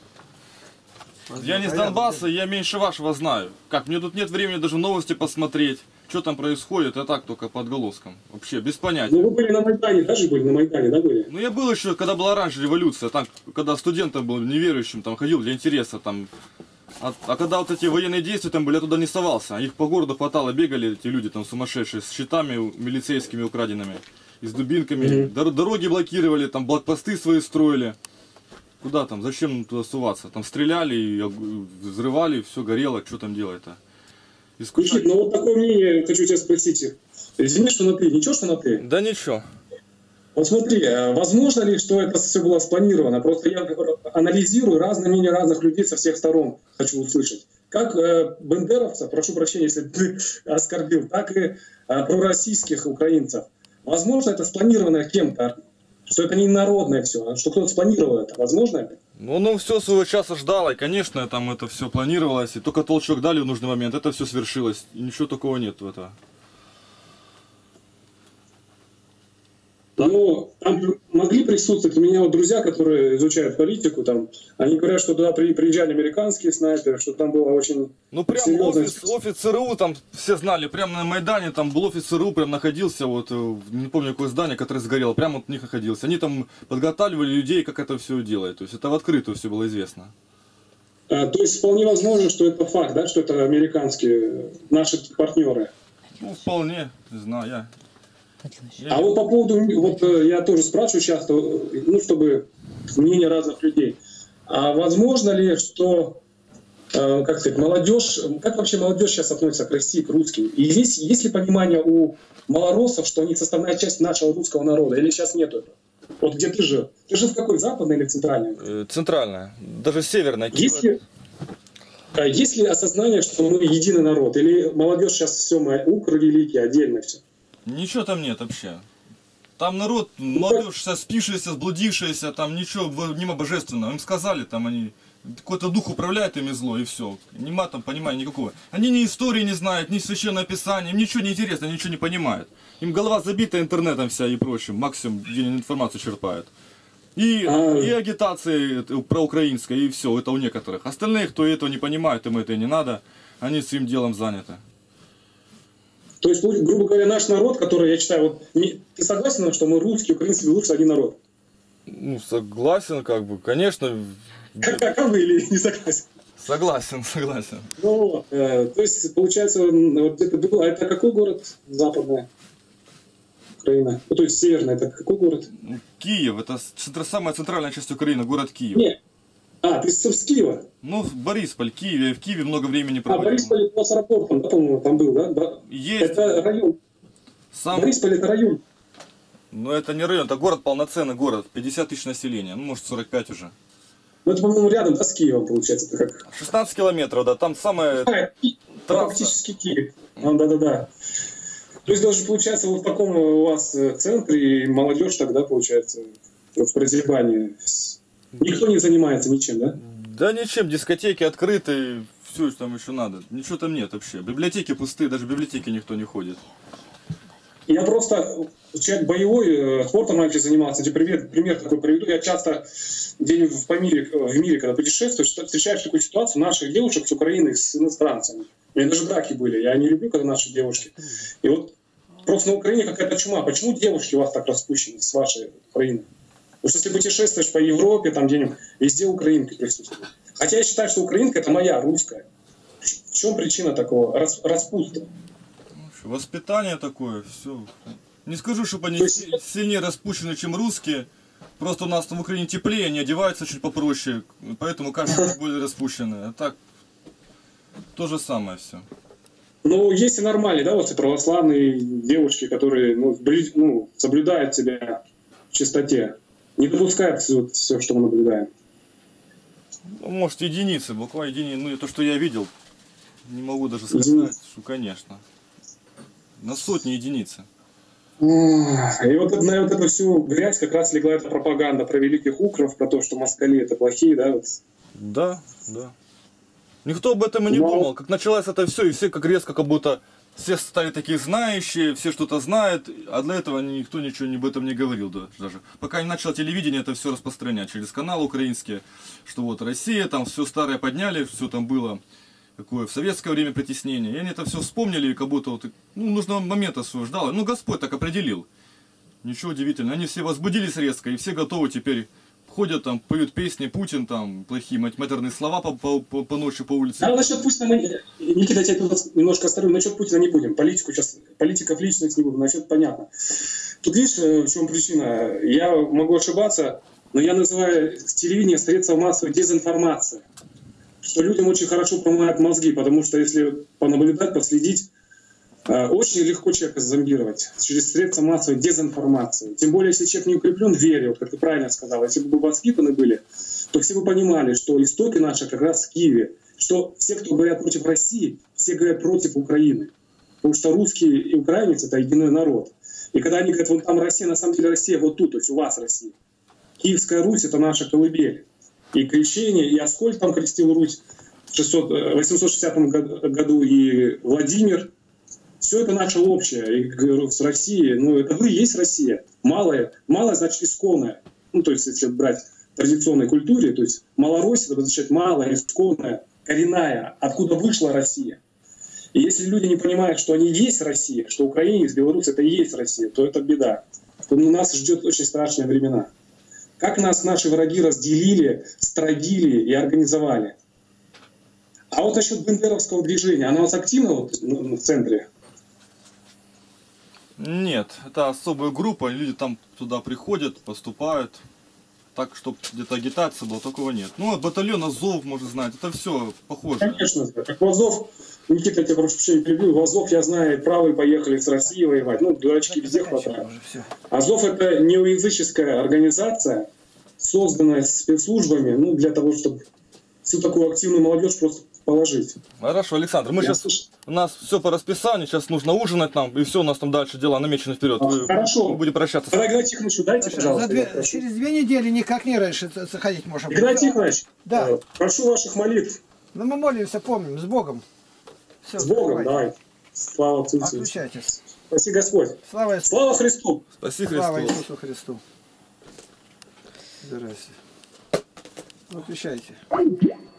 Я не с Донбасса, я меньше вашего знаю. Как, мне тут нет времени даже новости посмотреть. Что там происходит, а так только по отголоскам. Вообще, без понятия. Ну вы были на Майдане, даже были на Майдане, да, были? Ну я был еще, когда была раньше революция, там, когда студентом был, неверующим, там ходил для интереса, там. А, а когда вот эти военные действия там были, я туда не совался. Их по городу хватало, бегали эти люди там сумасшедшие, с щитами милицейскими украденными, и с дубинками. Mm-hmm. Дор дороги блокировали, там блокпосты свои строили. Куда там, зачем туда суваться? Там стреляли, и взрывали, все горело, что там делать-то? Никит, ну вот такое мнение хочу тебя спросить. Извини, что на ты, ничего, что на ты? Да ничего. Вот смотри, возможно ли, что это все было спланировано? Просто я анализирую разные мнения разных людей со всех сторон, хочу услышать. Как э, бендеровцев, прошу прощения, если ты оскорбил, так и э, пророссийских украинцев. Возможно, это спланировано кем-то, что это не народное все, а что кто-то спланировал это. Возможно это? Ну, ну все своего часа ждало, и, конечно, там это все планировалось, и только толчок дали в нужный момент, это все свершилось, и ничего такого нет в этом. Ну, там могли присутствовать, у меня вот друзья, которые изучают политику, там, они говорят, что туда приезжали американские снайперы, что там было очень... Ну, прям серьезно... офис, офис ЦРУ, там все знали, прямо на Майдане, там был офис ЦРУ, прям находился, вот, не помню, какое здание, которое сгорело, прямо вот в них находился. Они там подготавливали людей, как это все делать, то есть это в открытую все было известно. А, то есть вполне возможно, что это факт, да, что это американские наши партнеры? Ну, вполне, не знаю, я... А вот по поводу, вот я тоже спрашиваю часто, ну, чтобы мнение разных людей. А возможно ли, что, э, как сказать, молодежь, как вообще молодежь сейчас относится к России, к русским? И есть, есть ли понимание у малороссов, что они составная часть нашего русского народа, или сейчас нету этого? Вот где ты жил? Ты жил в какой, западной или центральной? Центральная, даже северная. Есть ли, есть ли осознание, что мы единый народ? Или молодежь сейчас все, мы укр великий, отдельно все? Ничего там нет вообще. Там народ, молодежь вся спившаяся, сблудившаяся, там ничего нема божественного. Им сказали, там они, какой-то дух управляет ими зло, и все. Нема там понимания никакого. Они ни истории не знают, ни священное писание, им ничего не интересно, ничего не понимают. Им голова забита интернетом вся и прочим, максимум где информацию черпают. И, а... и агитации проукраинской, и все, это у некоторых. Остальные, кто этого не понимает, им это и не надо, они своим делом заняты. То есть, грубо говоря, наш народ, который, я считаю, вот, не, ты согласен, что мы русские, украинцы, белорусы один народ? Ну, согласен, как бы, конечно. Как, как вы или не согласен? Согласен, согласен. Ну, э, то есть, получается, вот где-то было, а это какой город западный? Украина? Ну, то есть северная, это какой город? Киев, это центр- самая центральная часть Украины, город Киев. Нет. А, ты с Киева? Ну, Борисполь, Киев, я в Киеве много времени А, проводил. Борисполь с аэропортом, да, по-моему, там был, да? Да. Есть. Это район. Сам... Борисполь это район. Но это не район, это город, полноценный город, пятьдесят тысяч населения, ну, может, сорок пять уже. Ну, это, по-моему, рядом, да, с Киевом, получается, это как... шестнадцать километров, да, там самая... А, это трасса. фактически Киев. А, да-да-да. То есть даже, получается, вот в таком у вас центре и молодежь тогда, получается, в прозябании. Никто не занимается ничем, да? Да ничем, дискотеки открыты, все, что там еще надо. Ничего там нет вообще. Библиотеки пустые, даже в библиотеки никто не ходит. Я просто человек боевой, спортом раньше занимался. Тебе пример, пример такой приведу. Я часто где-нибудь в мире, в мире, когда путешествуешь, встречаешь такую ситуацию наших девушек с Украины, с иностранцами. У меня даже драки были. Я не люблю, когда наши девушки. И вот просто на Украине какая-то чума. Почему девушки у вас так распущены с вашей Украины? Потому что если путешествуешь по Европе, там где-нибудь, везде украинки присутствуют. Хотя я считаю, что украинка это моя, русская. В чем причина такого Рас, распутства? Воспитание такое, все. Не скажу, чтобы они есть... сильнее распущены, чем русские. Просто у нас там в Украине теплее, они одеваются чуть попроще, поэтому кажется более распущенные. А так, то же самое все. Ну, есть и нормальные, да, вот и православные девушки, которые ну, ну, соблюдают себя в чистоте, не допускают все, все, что мы наблюдаем. Ну, может, единицы, буквально единицы. Ну, то, что я видел, не могу даже сказать, единицы. Что, конечно. На сотни единицы. И вот на вот эту всю грязь как раз легла эта пропаганда про великих укров, про то, что москали это плохие, да? Вот. Да, да. Никто об этом и не Но... думал. Как началось это все, и все как резко, как будто все стали такие знающие, все что-то знают, а для этого никто ничего об этом не говорил даже. Пока не начало телевидение это все распространять через каналы украинские, что вот Россия, там все старое подняли, все там было какое в советское время притеснение. И они это все вспомнили, и как будто вот, ну, нужного момента своего ждали. Ну, Господь так определил. Ничего удивительного. Они все возбудились резко, и все готовы теперь ходят там, поют песни, Путин там, плохие матерные слова по, по, по, по ночи по улице. А насчет Путина мы, Никита, я тебя тут немножко оставлю, насчет Путина не будем, политику сейчас, политиков личных не будем, насчет понятно. Тут видишь, в чем причина? Я могу ошибаться, но я называю телевидение средством массовой дезинформации. Что людям очень хорошо промывают мозги, потому что если понаблюдать, последить, очень легко человека зомбировать через средства массовой дезинформации. Тем более, если человек не укреплен в вере, вот как ты правильно сказал, если бы вы воспитаны были, то все бы понимали, что истоки наши как раз в Киеве, что все, кто говорят против России, все говорят против Украины. Потому что русские и украинец — это единый народ. И когда они говорят, вон там Россия, на самом деле Россия вот тут, то есть у вас Россия. Киевская Русь — это наша колыбель. И крещение, и Аскольд там крестил Русь в восемьсот шестидесятом году, и Владимир. Все это наше общее. И говорю, с Россией, ну это вы и есть Россия. Малая, малая значит исконная. Ну то есть если брать в традиционной культуре, то есть Малороссия, это означает малая, исконная, коренная, откуда вышла Россия. И если люди не понимают, что они есть Россия, что украинец, белорус это и есть Россия, то это беда. То нас ждет очень страшные времена. Как нас наши враги разделили, стравили и организовали. А вот насчет бендеровского движения, оно у вас активно вот в центре? Нет, это особая группа, люди там туда приходят, поступают. Так, чтобы где-то агитация была, такого нет. Ну, а батальон Азов, можно знать, это все похоже. Конечно, как в Азов, Никита, я тебя прошу прощения перебил, в Азов, я знаю, правые поехали с Россией воевать. Ну, дурачки везде хватает. Азов — это неоязыческая организация, созданная спецслужбами, ну, для того, чтобы всю такую активную молодежь просто положить. Хорошо, Александр, мы я сейчас, слышу. У нас все по расписанию, сейчас нужно ужинать нам, и все, у нас там дальше дела намечены вперед. А, хорошо. Мы будем прощаться. Игнатий Тихонович, дайте, пожалуйста. Две, через две недели никак не раньше заходить можем. Игнатий Тихонович, да. э, прошу ваших молитв. Ну, мы молимся, помним, с Богом. Все, с Богом, давай. Слава Отцу. Отключайтесь. Спаси Господь. Слава, Слава Христу. Спаси Христу. Слава Иисусу Христу. Здрасте. Выключайте.